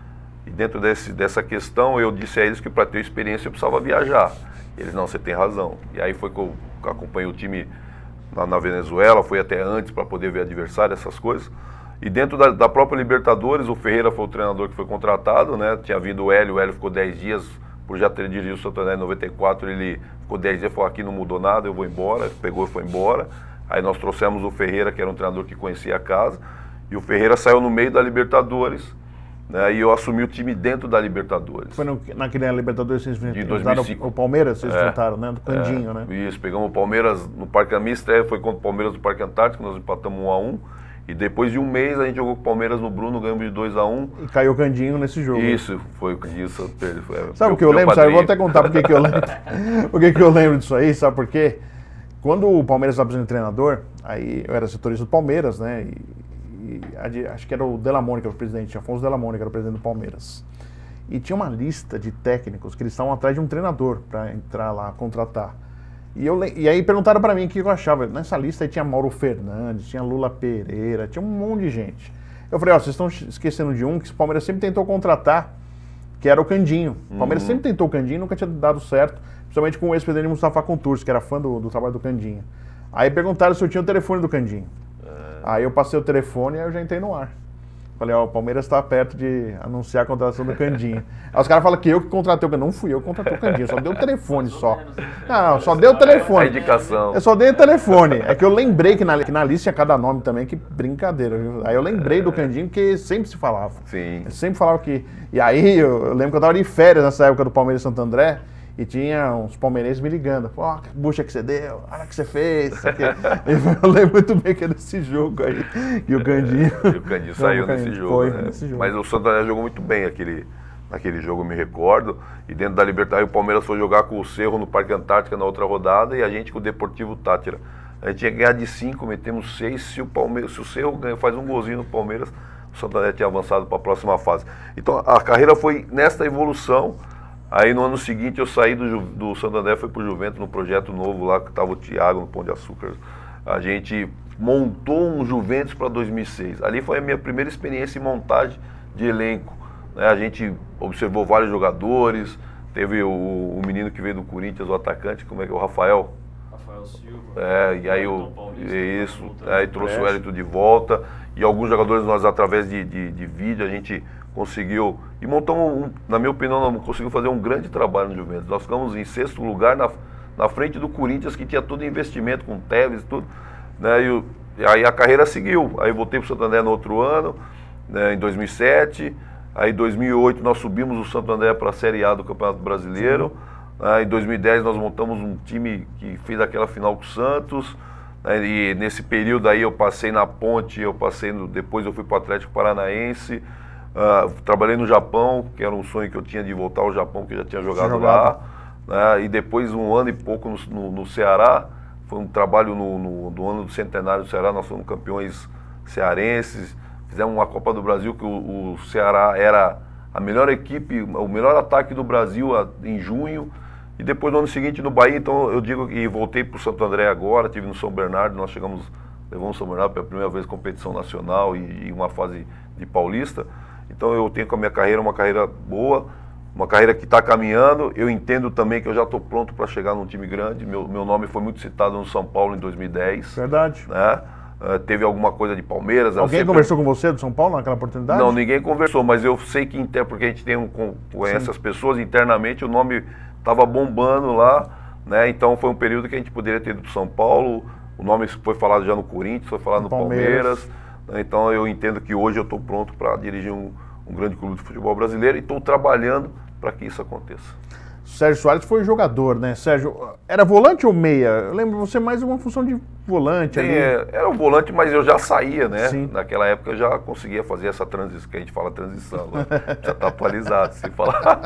E dentro desse, dessa questão eu disse a eles que para ter experiência eu precisava viajar. E eles: não, você tem razão. E aí foi que eu acompanhei o time na, na Venezuela, fui até antes para poder ver adversário, essas coisas. E dentro da, da própria Libertadores, o Ferreira foi o treinador que foi contratado, né? Tinha vindo o Hélio, o Hélio ficou dez dias, por já ter dirigido o Santo André em noventa e quatro, ele ficou dez dias e falou: aqui não mudou nada, eu vou embora. Pegou e foi embora. Aí nós trouxemos o Ferreira, que era um treinador que conhecia a casa, e o Ferreira saiu no meio da Libertadores, né? E eu assumi o time dentro da Libertadores. Foi no, naquele Libertadores que vocês de dois mil e cinco. O Palmeiras, vocês é, enfrentaram, né? Do Candinho, é, né? Isso, pegamos o Palmeiras no Parque Amista, foi contra o Palmeiras no Parque Antártico, nós empatamos um a um. E depois de um mês a gente jogou com o Palmeiras no Bruno, ganhamos de dois a um. E caiu o Candinho nesse jogo. Isso, foi isso. Foi, sabe o que eu lembro? Sabe, eu vou até contar porque que eu lembro. Por que que eu lembro disso aí, sabe por quê? Quando o Palmeiras estava precisando de treinador, aí eu era setorista do Palmeiras, né? E, e acho que era o Della Mônica, o presidente, Afonso Della Mônica, era o presidente do Palmeiras. E tinha uma lista de técnicos que eles estavam atrás de um treinador para entrar lá, contratar. E, eu, e aí perguntaram para mim o que eu achava. Nessa lista aí tinha Mauro Fernandes, tinha Lula Pereira, tinha um monte de gente. Eu falei: ó, vocês estão esquecendo de um que o Palmeiras sempre tentou contratar, que era o Candinho. O Palmeiras uhum. sempre tentou o Candinho, nunca tinha dado certo, principalmente com o ex-presidente Mustafa Contursi, que era fã do, do trabalho do Candinho. Aí perguntaram se eu tinha o telefone do Candinho. É. Aí eu passei o telefone e aí eu já entrei no ar. Falei, ó, o Palmeiras tá perto de anunciar a contratação do Candinho. Aí os caras falam que eu que contratei o Candinho. Não fui eu que contratei o Candinho, só deu o telefone só. Não, só deu o telefone. A indicação. Eu só dei o telefone. É que eu lembrei que na, que na lista tinha cada nome também, que brincadeira, viu? Aí eu lembrei do Candinho, porque sempre se falava. Sim. Eu sempre falava que... E aí eu, eu lembro que eu tava de férias nessa época do Palmeiras e Santo André, e tinha uns palmeirenses me ligando. Ó, oh, que bucha que você deu, olha o que você fez. Eu lembro muito bem que era esse jogo aí. E o Candinho... E o Candinho saiu nesse jogo, foi, né? nesse jogo. Mas o Santo André jogou muito bem aquele, naquele jogo, eu me recordo. E dentro da Libertadores, o Palmeiras foi jogar com o Cerro no Parque Antártica na outra rodada e a gente com o Deportivo Tátira. A gente tinha que ganhar de cinco, metemos seis. Se o, Palmeiras, se o Cerro ganha, faz um golzinho no Palmeiras, o Santo André tinha avançado para a próxima fase. Então a carreira foi nesta evolução. Aí no ano seguinte eu saí do, do Santo André, fui pro Juventus no projeto novo lá, que estava o Thiago no Pão de Açúcar. A gente montou um Juventus para dois mil e seis. Ali foi a minha primeira experiência em montagem de elenco, né? A gente observou vários jogadores, teve o, o menino que veio do Corinthians, o atacante, como é que é, o Rafael? Rafael Silva. É, e aí o, isso, aí trouxe o Wellington de volta, e alguns jogadores nós, através de, de, de vídeo, a gente conseguiu, e montamos, um, na minha opinião, nós conseguimos fazer um grande trabalho no Juventus. Nós ficamos em sexto lugar na, na frente do Corinthians, que tinha todo investimento com Tevez e tudo, né? E, o, e aí a carreira seguiu. Aí voltei para o Santo André no outro ano, né, em dois mil e sete. Aí em dois mil e oito nós subimos o Santo André para a Série A do Campeonato Brasileiro. Né, em dois mil e dez nós montamos um time que fez aquela final com o Santos. Né, e nesse período aí eu passei na Ponte, eu passei no, depois eu fui para o Atlético Paranaense. Uh, trabalhei no Japão, que era um sonho que eu tinha de voltar ao Japão, que eu já tinha jogado lá, né? E depois um ano e pouco no, no, no Ceará, foi um trabalho no, no, no ano do centenário do Ceará, nós fomos campeões cearenses, fizemos uma Copa do Brasil que o, o Ceará era a melhor equipe, o melhor ataque do Brasil a, em junho, e depois no ano seguinte no Bahia, então eu digo que voltei para o Santo André agora, estive no São Bernardo, nós chegamos, levamos o São Bernardo pela primeira vez competição nacional e, e uma fase de Paulista. Então eu tenho com a minha carreira uma carreira boa, uma carreira que está caminhando. Eu entendo também que eu já estou pronto para chegar num time grande. Meu, meu nome foi muito citado no São Paulo em dois mil e dez. Verdade. Né? Uh, teve alguma coisa de Palmeiras. Alguém sempre... conversou com você do São Paulo naquela oportunidade? Não, ninguém conversou, mas eu sei que, inter... porque a gente tem um, conhece as pessoas internamente, o nome estava bombando lá, né? Então foi um período que a gente poderia ter ido para São Paulo. O nome foi falado já no Corinthians, foi falado no Palmeiras. Palmeiras. Então eu entendo que hoje eu estou pronto para dirigir um, um grande clube de futebol brasileiro e estou trabalhando para que isso aconteça. Sérgio Soares foi jogador, né? Sérgio, era volante ou meia? Eu lembro você mais uma função de volante. Sim, ali. É, era um volante, mas eu já saía, né? Sim. Naquela época eu já conseguia fazer essa transição, que a gente fala transição, né? Já está atualizado. Se falar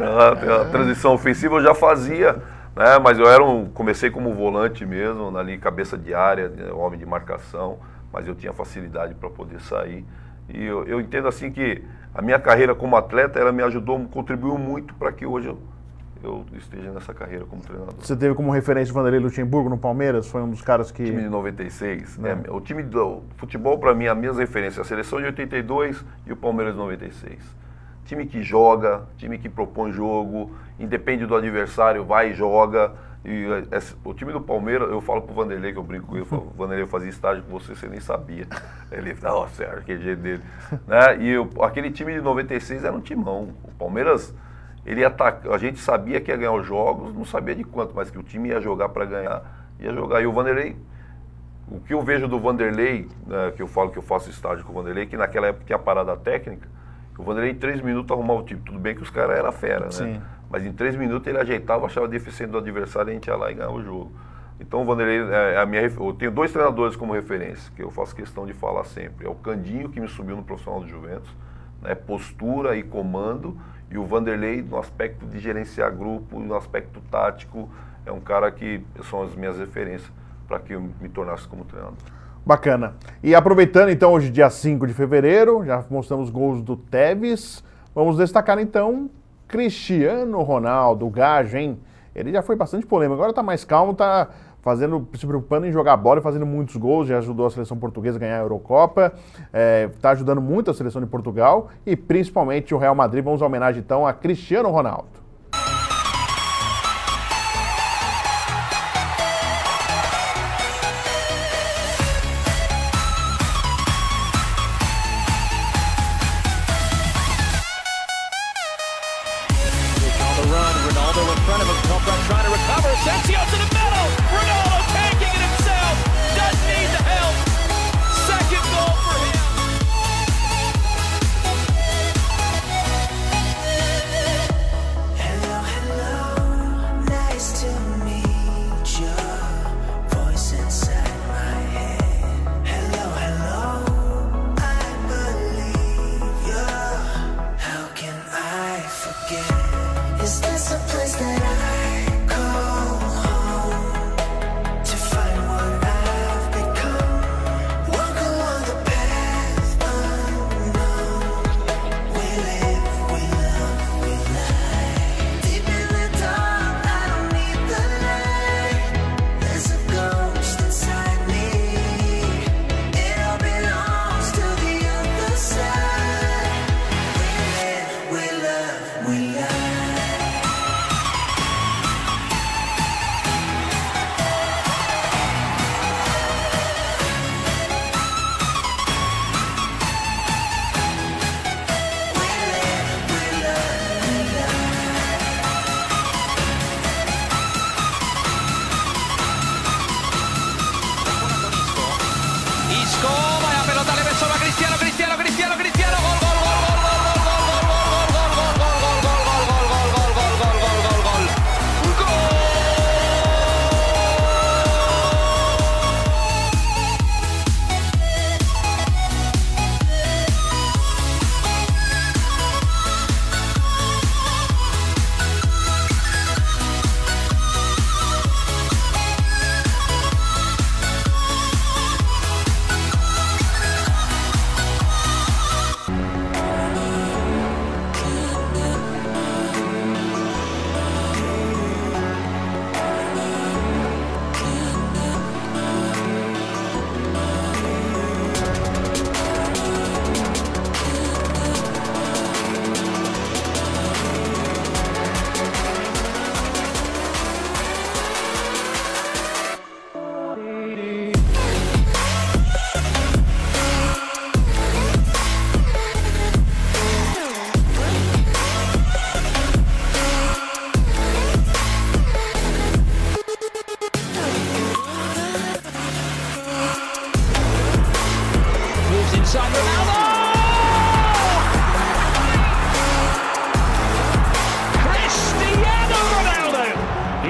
a transição ofensiva eu já fazia, né? Mas eu era um, comecei como volante mesmo, ali cabeça de área, homem de marcação. Mas eu tinha facilidade para poder sair. E eu, eu entendo assim que a minha carreira como atleta, ela me ajudou, contribuiu muito para que hoje eu, eu esteja nessa carreira como treinador. Você teve como referência o Vanderlei Luxemburgo no Palmeiras? Foi um dos caras que... O time de noventa e seis. Né? O time do futebol, para mim, a minha referência, a seleção de oitenta e dois e o Palmeiras de noventa e seis. Time que joga, time que propõe jogo, independe do adversário, vai e joga. E esse, o time do Palmeiras, eu falo pro Vanderlei, que eu brinco com ele, eu falo, Vanderlei, eu fazia estágio com você, você nem sabia. Ele fala, ó, Sérgio, que jeito dele. Né? E eu, aquele time de noventa e seis era um timão. O Palmeiras, ele ataca, a gente sabia que ia ganhar os jogos, não sabia de quanto, mas que o time ia jogar para ganhar, ia jogar. E o Vanderlei, o que eu vejo do Vanderlei, né, que eu falo que eu faço estágio com o Vanderlei, que naquela época tinha parada técnica, o Vanderlei em três minutos arrumava o time. Tudo bem que os caras eram fera, né? Sim. Mas em três minutos ele ajeitava, achava deficiente do adversário e a gente ia lá e ganhava o jogo. Então o Vanderlei, é a minha, eu tenho dois treinadores como referência, que eu faço questão de falar sempre. É o Candinho, que me subiu no profissional do Juventus, né, postura e comando, e o Vanderlei no aspecto de gerenciar grupo, no aspecto tático, é um cara que são as minhas referências para que eu me tornasse como treinador. Bacana. E aproveitando então hoje dia cinco de fevereiro, já mostramos gols do Tevez, vamos destacar então Cristiano Ronaldo, o gajo, hein? Ele já foi bastante polêmico, agora tá mais calmo, tá fazendo, se preocupando em jogar bola e fazendo muitos gols, já ajudou a seleção portuguesa a ganhar a Eurocopa, é, tá ajudando muito a seleção de Portugal e principalmente o Real Madrid. Vamos à homenagem então a Cristiano Ronaldo.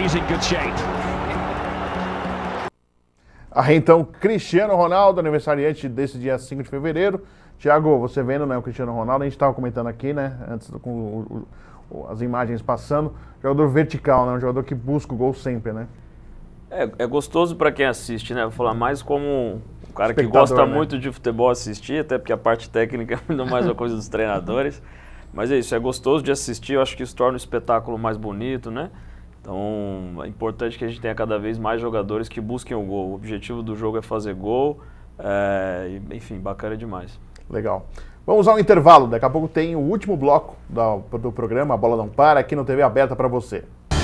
he's in good shape. Aí então, Cristiano Ronaldo, aniversariante desse dia cinco de fevereiro. Thiago, você vendo, né, o Cristiano Ronaldo, a gente estava comentando aqui, né, antes com o, o, as imagens passando, jogador vertical, né, um jogador que busca o gol sempre, né? É, é gostoso para quem assiste, né? Vou falar mais como um cara que gosta, né, muito de futebol assistir, até porque a parte técnica é ainda mais uma coisa dos treinadores. Mas é isso, é gostoso de assistir, eu acho que isso torna o espetáculo mais bonito, né? Então, é importante que a gente tenha cada vez mais jogadores que busquem o gol. O objetivo do jogo é fazer gol, é, enfim, bacana demais. Legal. Vamos ao intervalo, daqui a pouco tem o último bloco do, do programa, A Bola Não Para, aqui no T V Aberta para você.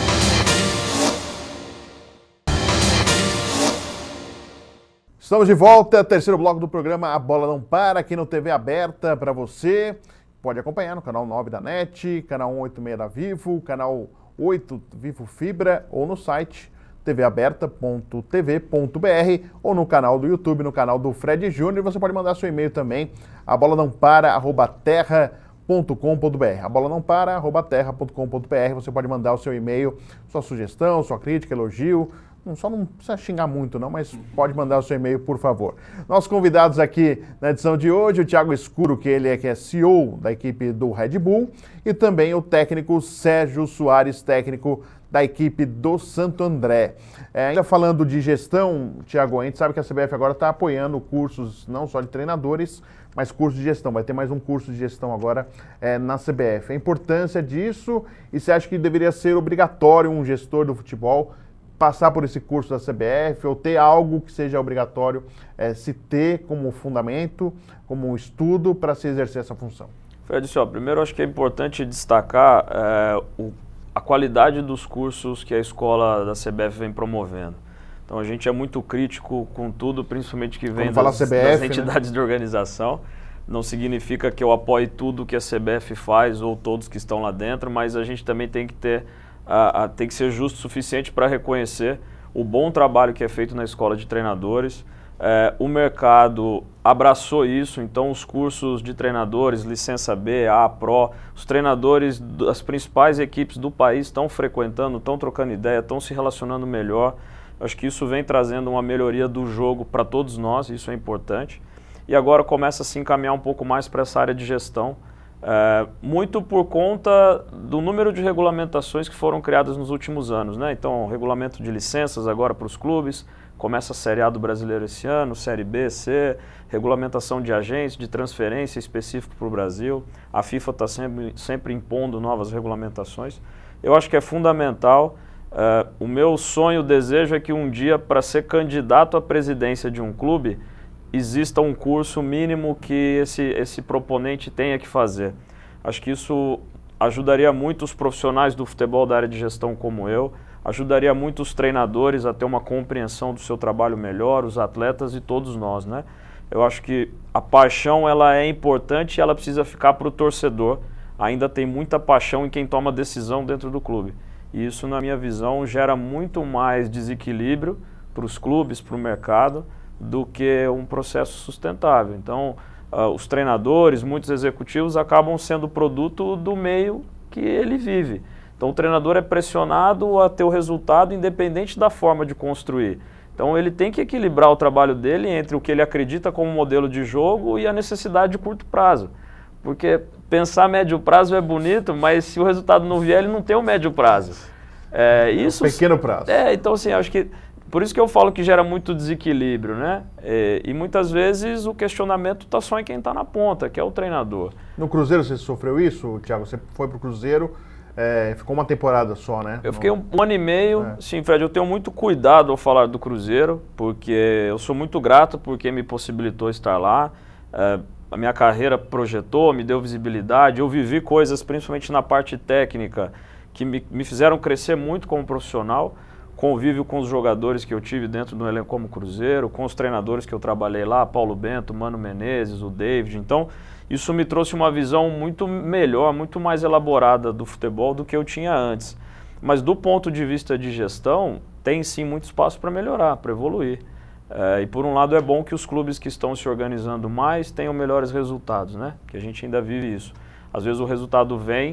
Estamos de volta, terceiro bloco do programa A Bola Não Para, aqui no T V Aberta para você. Pode acompanhar no canal nove da NET, canal cento e oitenta e seis da Vivo, canal oito Vivo Fibra ou no site t v aberta ponto t v ponto b r ou no canal do YouTube, no canal do Fred Júnior. Você pode mandar seu e-mail também, a bola não para arroba terra ponto com ponto b r. A bola não para arroba terra ponto com ponto b r. Você pode mandar o seu e-mail, sua sugestão, sua crítica, elogio. Só não precisa xingar muito não, mas pode mandar o seu e-mail, por favor. Nossos convidados aqui na edição de hoje, o Thiago Escuro, que ele é, que é C E O da equipe do Red Bull, e também o técnico Sérgio Soares, técnico da equipe do Santo André. É, ainda falando de gestão, Thiago, a gente sabe que a C B F agora está apoiando cursos não só de treinadores, mas cursos de gestão. Vai ter mais um curso de gestão agora é, na C B F. A importância disso, e você acha que deveria ser obrigatório um gestor do futebol passar por esse curso da C B F ou ter algo que seja obrigatório é, se ter como fundamento, como estudo para se exercer essa função? Fred, ó, primeiro acho que é importante destacar é, o, a qualidade dos cursos que a escola da C B F vem promovendo. Então a gente é muito crítico com tudo, principalmente que vem das, C B F, das entidades, né, de organização. Não significa que eu apoie tudo que a C B F faz ou todos que estão lá dentro, mas a gente também tem que ter A, a, tem que ser justo o suficiente para reconhecer o bom trabalho que é feito na escola de treinadores. É, o mercado abraçou isso, então os cursos de treinadores, licença B, A, Pro, os treinadores das principais equipes do país estão frequentando, estão trocando ideia, estão se relacionando melhor. Acho que isso vem trazendo uma melhoria do jogo para todos nós, isso é importante. E agora começa a se encaminhar um pouco mais para essa área de gestão. É, muito por conta do número de regulamentações que foram criadas nos últimos anos, né? Então, regulamento de licenças agora para os clubes, começa a Série A do Brasileiro esse ano, Série B, C, regulamentação de agentes, de transferência específico para o Brasil. A FIFA está sempre, sempre impondo novas regulamentações. Eu acho que é fundamental. É, o meu sonho, o desejo é que um dia, para ser candidato à presidência de um clube, exista um curso mínimo que esse, esse proponente tenha que fazer. Acho que isso ajudaria muito os profissionais do futebol da área de gestão como eu, ajudaria muito os treinadores a ter uma compreensão do seu trabalho melhor, os atletas e todos nós, né? Eu acho que a paixão ela é importante e ela precisa ficar para o torcedor. Ainda tem muita paixão em quem toma decisão dentro do clube. E isso, na minha visão, gera muito mais desequilíbrio para os clubes, para o mercado, do que um processo sustentável. Então, uh, os treinadores, muitos executivos acabam sendo produto do meio que ele vive. Então, o treinador é pressionado a ter o resultado independente da forma de construir. Então, ele tem que equilibrar o trabalho dele entre o que ele acredita como modelo de jogo e a necessidade de curto prazo. Porque pensar a médio prazo é bonito, mas se o resultado não vier, ele não tem o médio prazo. É, isso, é um pequeno prazo. É, então, assim, acho que por isso que eu falo que gera muito desequilíbrio, né? E, e muitas vezes o questionamento está só em quem está na ponta, que é o treinador. No Cruzeiro você sofreu isso, Thiago? Você foi para o Cruzeiro, é, ficou uma temporada só, né? Eu fiquei um, um ano e meio. É. Sim, Fred, eu tenho muito cuidado ao falar do Cruzeiro, porque eu sou muito grato por quem me possibilitou estar lá. É, a minha carreira projetou, me deu visibilidade. Eu vivi coisas, principalmente na parte técnica, que me, me fizeram crescer muito como profissional. Convívio com os jogadores que eu tive dentro do elenco como Cruzeiro, com os treinadores que eu trabalhei lá, Paulo Bento, Mano Menezes, o David. Então, isso me trouxe uma visão muito melhor, muito mais elaborada do futebol do que eu tinha antes. Mas do ponto de vista de gestão, tem sim muito espaço para melhorar, para evoluir. É, e por um lado é bom que os clubes que estão se organizando mais tenham melhores resultados, né? Que a gente ainda vive isso. Às vezes o resultado vem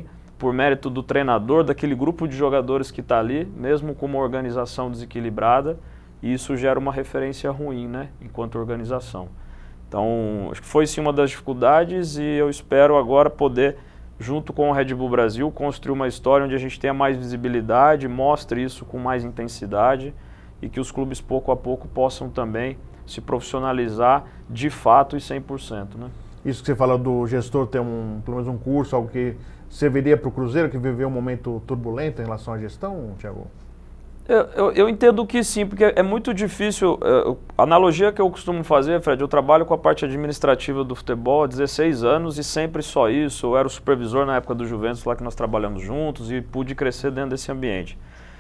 por mérito do treinador, daquele grupo de jogadores que está ali, mesmo com uma organização desequilibrada, e isso gera uma referência ruim, né, enquanto organização. Então, acho que foi sim uma das dificuldades e eu espero agora poder, junto com o Red Bull Brasil, construir uma história onde a gente tenha mais visibilidade, mostre isso com mais intensidade e que os clubes pouco a pouco possam também se profissionalizar de fato e cem por cento, né? Isso que você fala do gestor ter um, pelo menos um curso, algo que serviria para o Cruzeiro, que viveu um momento turbulento em relação à gestão, Thiago? Eu, eu, eu entendo que sim, porque é muito difícil. A analogia que eu costumo fazer, Fred, eu trabalho com a parte administrativa do futebol há dezesseis anos e sempre só isso. Eu era o supervisor na época do Juventus, lá que nós trabalhamos juntos e pude crescer dentro desse ambiente.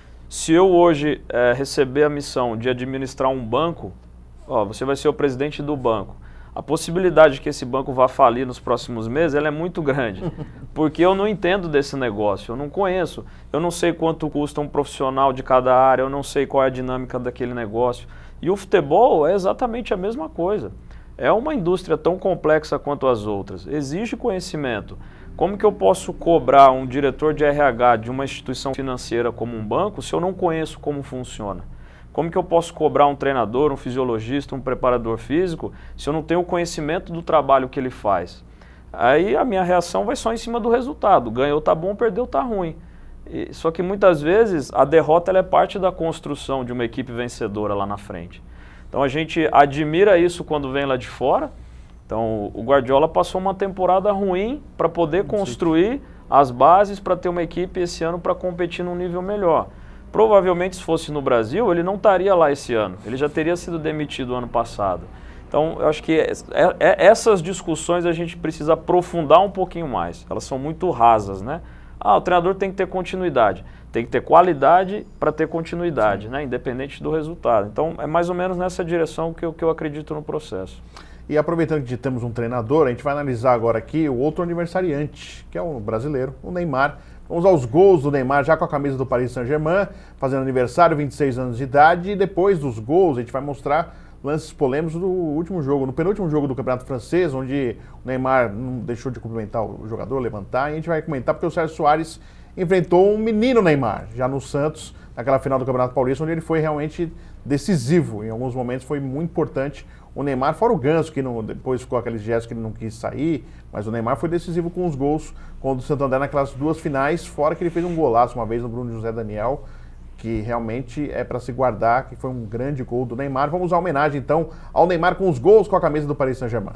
Se eu hoje é, receber a missão de administrar um banco, ó, você vai ser o presidente do banco. A possibilidade de que esse banco vá falir nos próximos meses, ela é muito grande, porque eu não entendo desse negócio, eu não conheço, eu não sei quanto custa um profissional de cada área, eu não sei qual é a dinâmica daquele negócio. E o futebol é exatamente a mesma coisa. É uma indústria tão complexa quanto as outras, exige conhecimento. Como que eu posso cobrar um diretor de R H de uma instituição financeira como um banco se eu não conheço como funciona? Como que eu posso cobrar um treinador, um fisiologista, um preparador físico, se eu não tenho o conhecimento do trabalho que ele faz? Aí a minha reação vai só em cima do resultado. Ganhou tá bom, perdeu tá ruim. E, só que muitas vezes a derrota ela é parte da construção de uma equipe vencedora lá na frente. Então a gente admira isso quando vem lá de fora. Então o Guardiola passou uma temporada ruim para poder construir as bases para ter uma equipe esse ano para competir num nível melhor. Provavelmente, se fosse no Brasil, ele não estaria lá esse ano. Ele já teria sido demitido ano passado. Então, eu acho que é, é, essas discussões a gente precisa aprofundar um pouquinho mais. Elas são muito rasas, né? Ah, o treinador tem que ter continuidade. Tem que ter qualidade para ter continuidade, né? Independente do resultado. Então, é mais ou menos nessa direção que eu, que eu acredito no processo. E aproveitando que temos um treinador, a gente vai analisar agora aqui o outro aniversariante, que é o brasileiro, o Neymar. Vamos aos gols do Neymar, já com a camisa do Paris Saint-Germain, fazendo aniversário, vinte e seis anos de idade. E depois dos gols, a gente vai mostrar lances polêmicos do último jogo, no penúltimo jogo do Campeonato Francês, onde o Neymar não deixou de cumprimentar o jogador, levantar. E a gente vai comentar porque o Sérgio Soares enfrentou um menino Neymar, já no Santos, naquela final do Campeonato Paulista, onde ele foi realmente decisivo. Em alguns momentos foi muito importante. O Neymar, fora o Ganso, que não, depois ficou aqueles gestos que ele não quis sair, mas o Neymar foi decisivo com os gols contra o Santo André naquelas duas finais, fora que ele fez um golaço uma vez no Bruno José Daniel, que realmente é para se guardar, que foi um grande gol do Neymar. Vamos à homenagem, então, ao Neymar com os gols com a camisa do Paris Saint-Germain.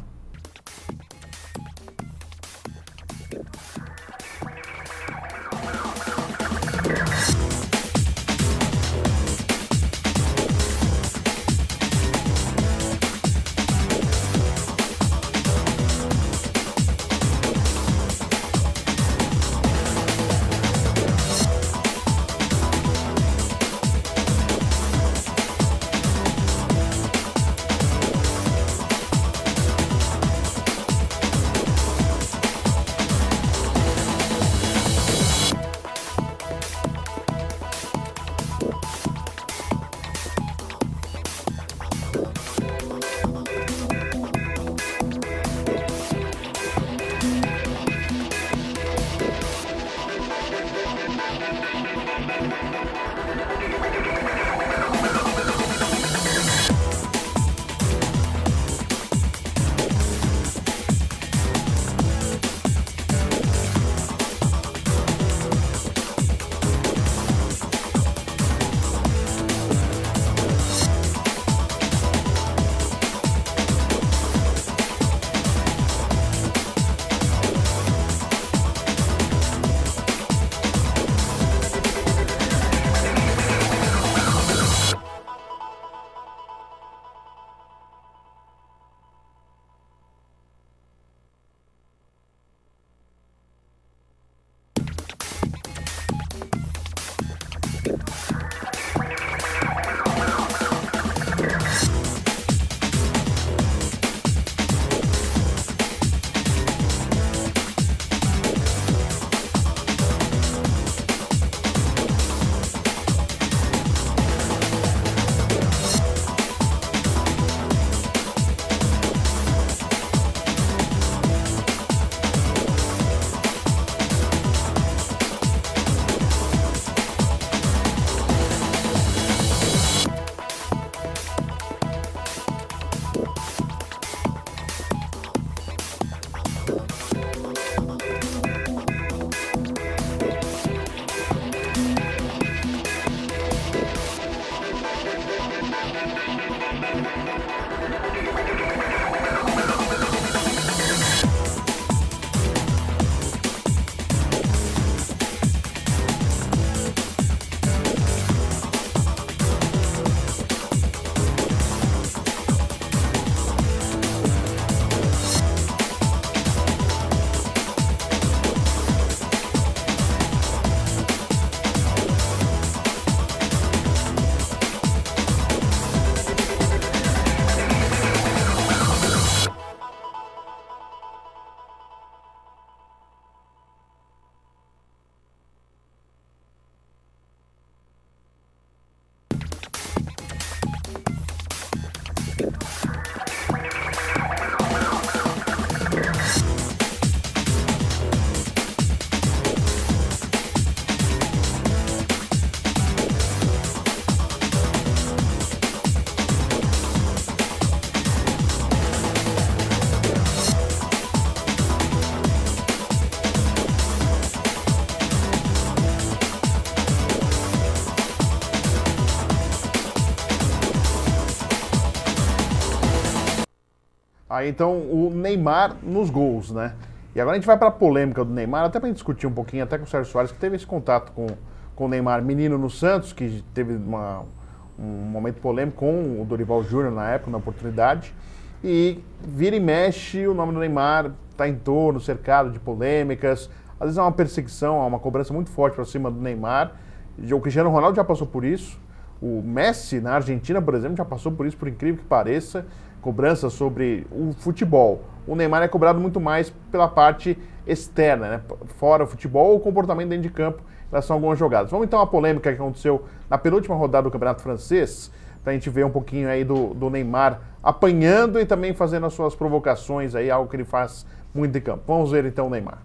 Aí então o Neymar nos gols, né? E agora a gente vai para a polêmica do Neymar, até para gente discutir um pouquinho, até com o Sérgio Soares, que teve esse contato com, com o Neymar, menino no Santos, que teve uma, um momento polêmico com o Dorival Júnior na época, na oportunidade. E vira e mexe, o nome do Neymar está em torno, cercado de polêmicas. Às vezes há uma perseguição, há uma cobrança muito forte para cima do Neymar. O Cristiano Ronaldo já passou por isso. O Messi, na Argentina, por exemplo, já passou por isso, por incrível que pareça. Cobrança sobre o futebol. O Neymar é cobrado muito mais pela parte externa, né? Fora o futebol ou o comportamento dentro de campo em relação a algumas jogadas. Vamos então à polêmica que aconteceu na penúltima rodada do Campeonato Francês, para a gente ver um pouquinho aí do, do Neymar apanhando e também fazendo as suas provocações aí, algo que ele faz muito em campo. Vamos ver então o Neymar.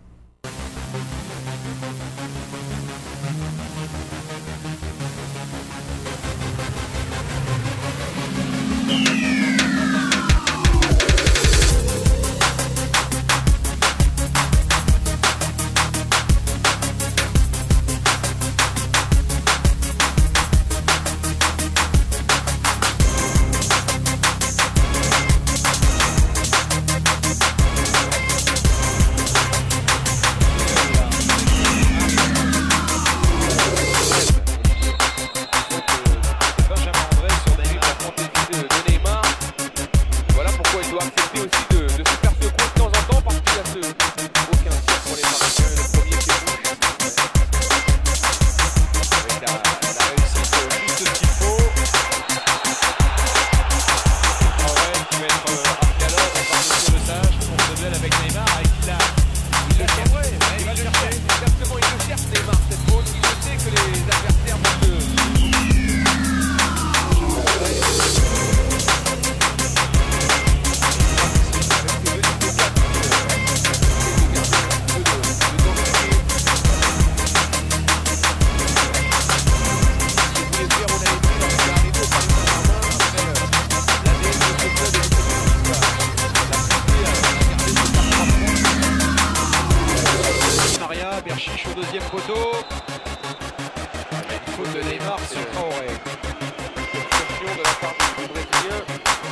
Au deuxième poteau. Une faute de Neymar sur Traoré. Question de la part du Brésilien.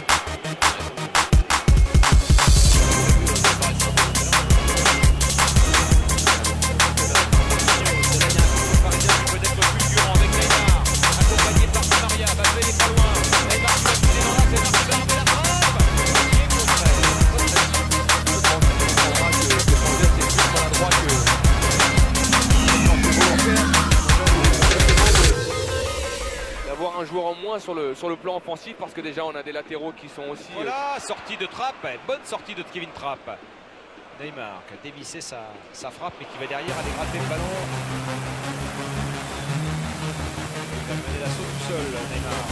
Un joueur en moins sur le, sur le plan offensif parce que déjà on a des latéraux qui sont aussi... Voilà, euh... sortie de Trapp, bonne sortie de Kevin Trapp. Neymar qui a dévissé sa, sa frappe mais qui va derrière aller gratter le ballon. Il va mener l'assaut tout seul, Neymar.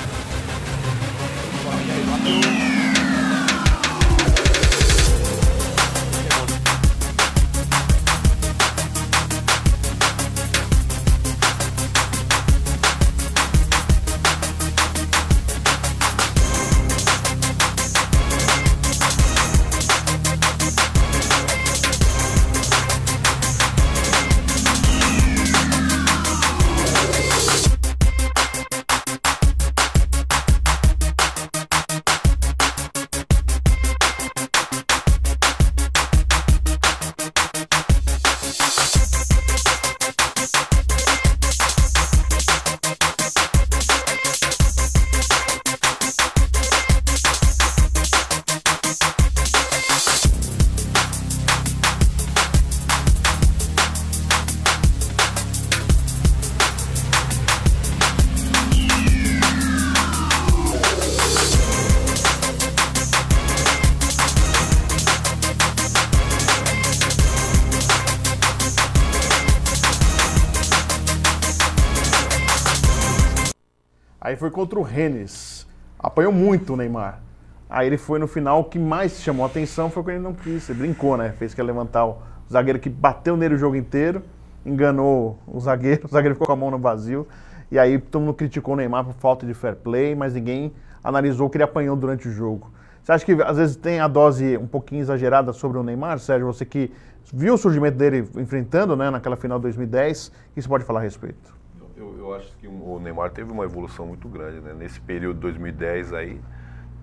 Aí foi contra o Rennes. Apanhou muito o Neymar. Aí ele foi no final, o que mais chamou a atenção foi quando ele não quis. Ele brincou, né? Fez que ia levantar o zagueiro que bateu nele o jogo inteiro, enganou o zagueiro, o zagueiro ficou com a mão no vazio. E aí todo mundo criticou o Neymar por falta de fair play, mas ninguém analisou o que ele apanhou durante o jogo. Você acha que às vezes tem a dose um pouquinho exagerada sobre o Neymar, Sérgio? Você que viu o surgimento dele enfrentando, né, naquela final de dois mil e dez, o que você pode falar a respeito? Eu, eu acho que o Neymar teve uma evolução muito grande, né? Nesse período de dois mil e dez aí,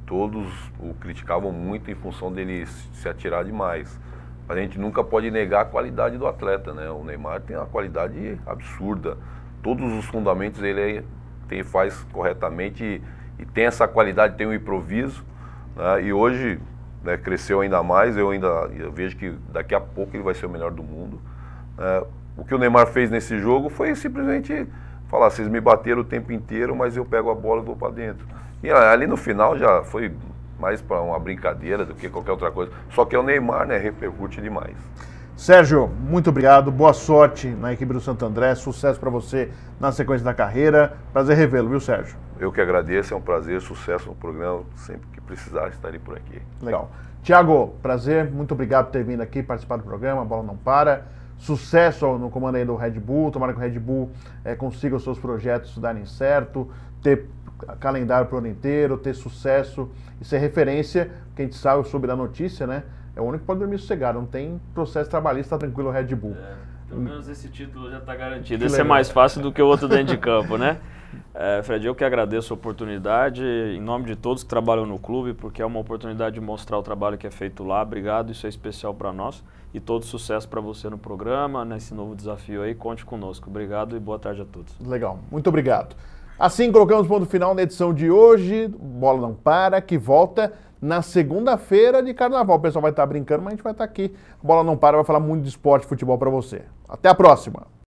todos o criticavam muito em função dele se atirar demais. A gente nunca pode negar a qualidade do atleta, né? O Neymar tem uma qualidade absurda. Todos os fundamentos ele tem, faz corretamente e, e tem essa qualidade, tem um improviso, né? E hoje, né, cresceu ainda mais. Eu ainda eu vejo que daqui a pouco ele vai ser o melhor do mundo. É, o que o Neymar fez nesse jogo foi simplesmente falar: vocês me bateram o tempo inteiro, mas eu pego a bola e vou para dentro. E ali no final já foi mais para uma brincadeira do que qualquer outra coisa. Só que é o Neymar, né, repercute demais. Sérgio, muito obrigado, boa sorte na equipe do Santo André, sucesso para você na sequência da carreira. Prazer revê-lo, viu, Sérgio? Eu que agradeço, é um prazer, sucesso no programa, sempre que precisar estarei por aqui. Legal. Tiago, prazer, muito obrigado por ter vindo aqui participar do programa, a bola não para. Sucesso no comando aí do Red Bull, tomara que o Red Bull é, consiga os seus projetos darem certo, ter calendário para o ano inteiro, ter sucesso e ser referência, que a gente sabe, eu soube da notícia, né? É o único que pode dormir sossegado, não tem processo trabalhista, tá tranquilo o Red Bull. É, pelo menos esse título já está garantido. Esse é mais fácil do que o outro dentro de campo, né? É, Fred, eu que agradeço a oportunidade, em nome de todos que trabalham no clube, porque é uma oportunidade de mostrar o trabalho que é feito lá. Obrigado, isso é especial para nós. E todo sucesso para você no programa, nesse novo desafio aí, conte conosco. Obrigado e boa tarde a todos. Legal, muito obrigado. Assim colocamos ponto final na edição de hoje, Bola Não Para, que volta na segunda-feira de Carnaval. O pessoal vai estar brincando, mas a gente vai estar aqui. Bola Não Para vai falar muito de esporte e futebol para você. Até a próxima!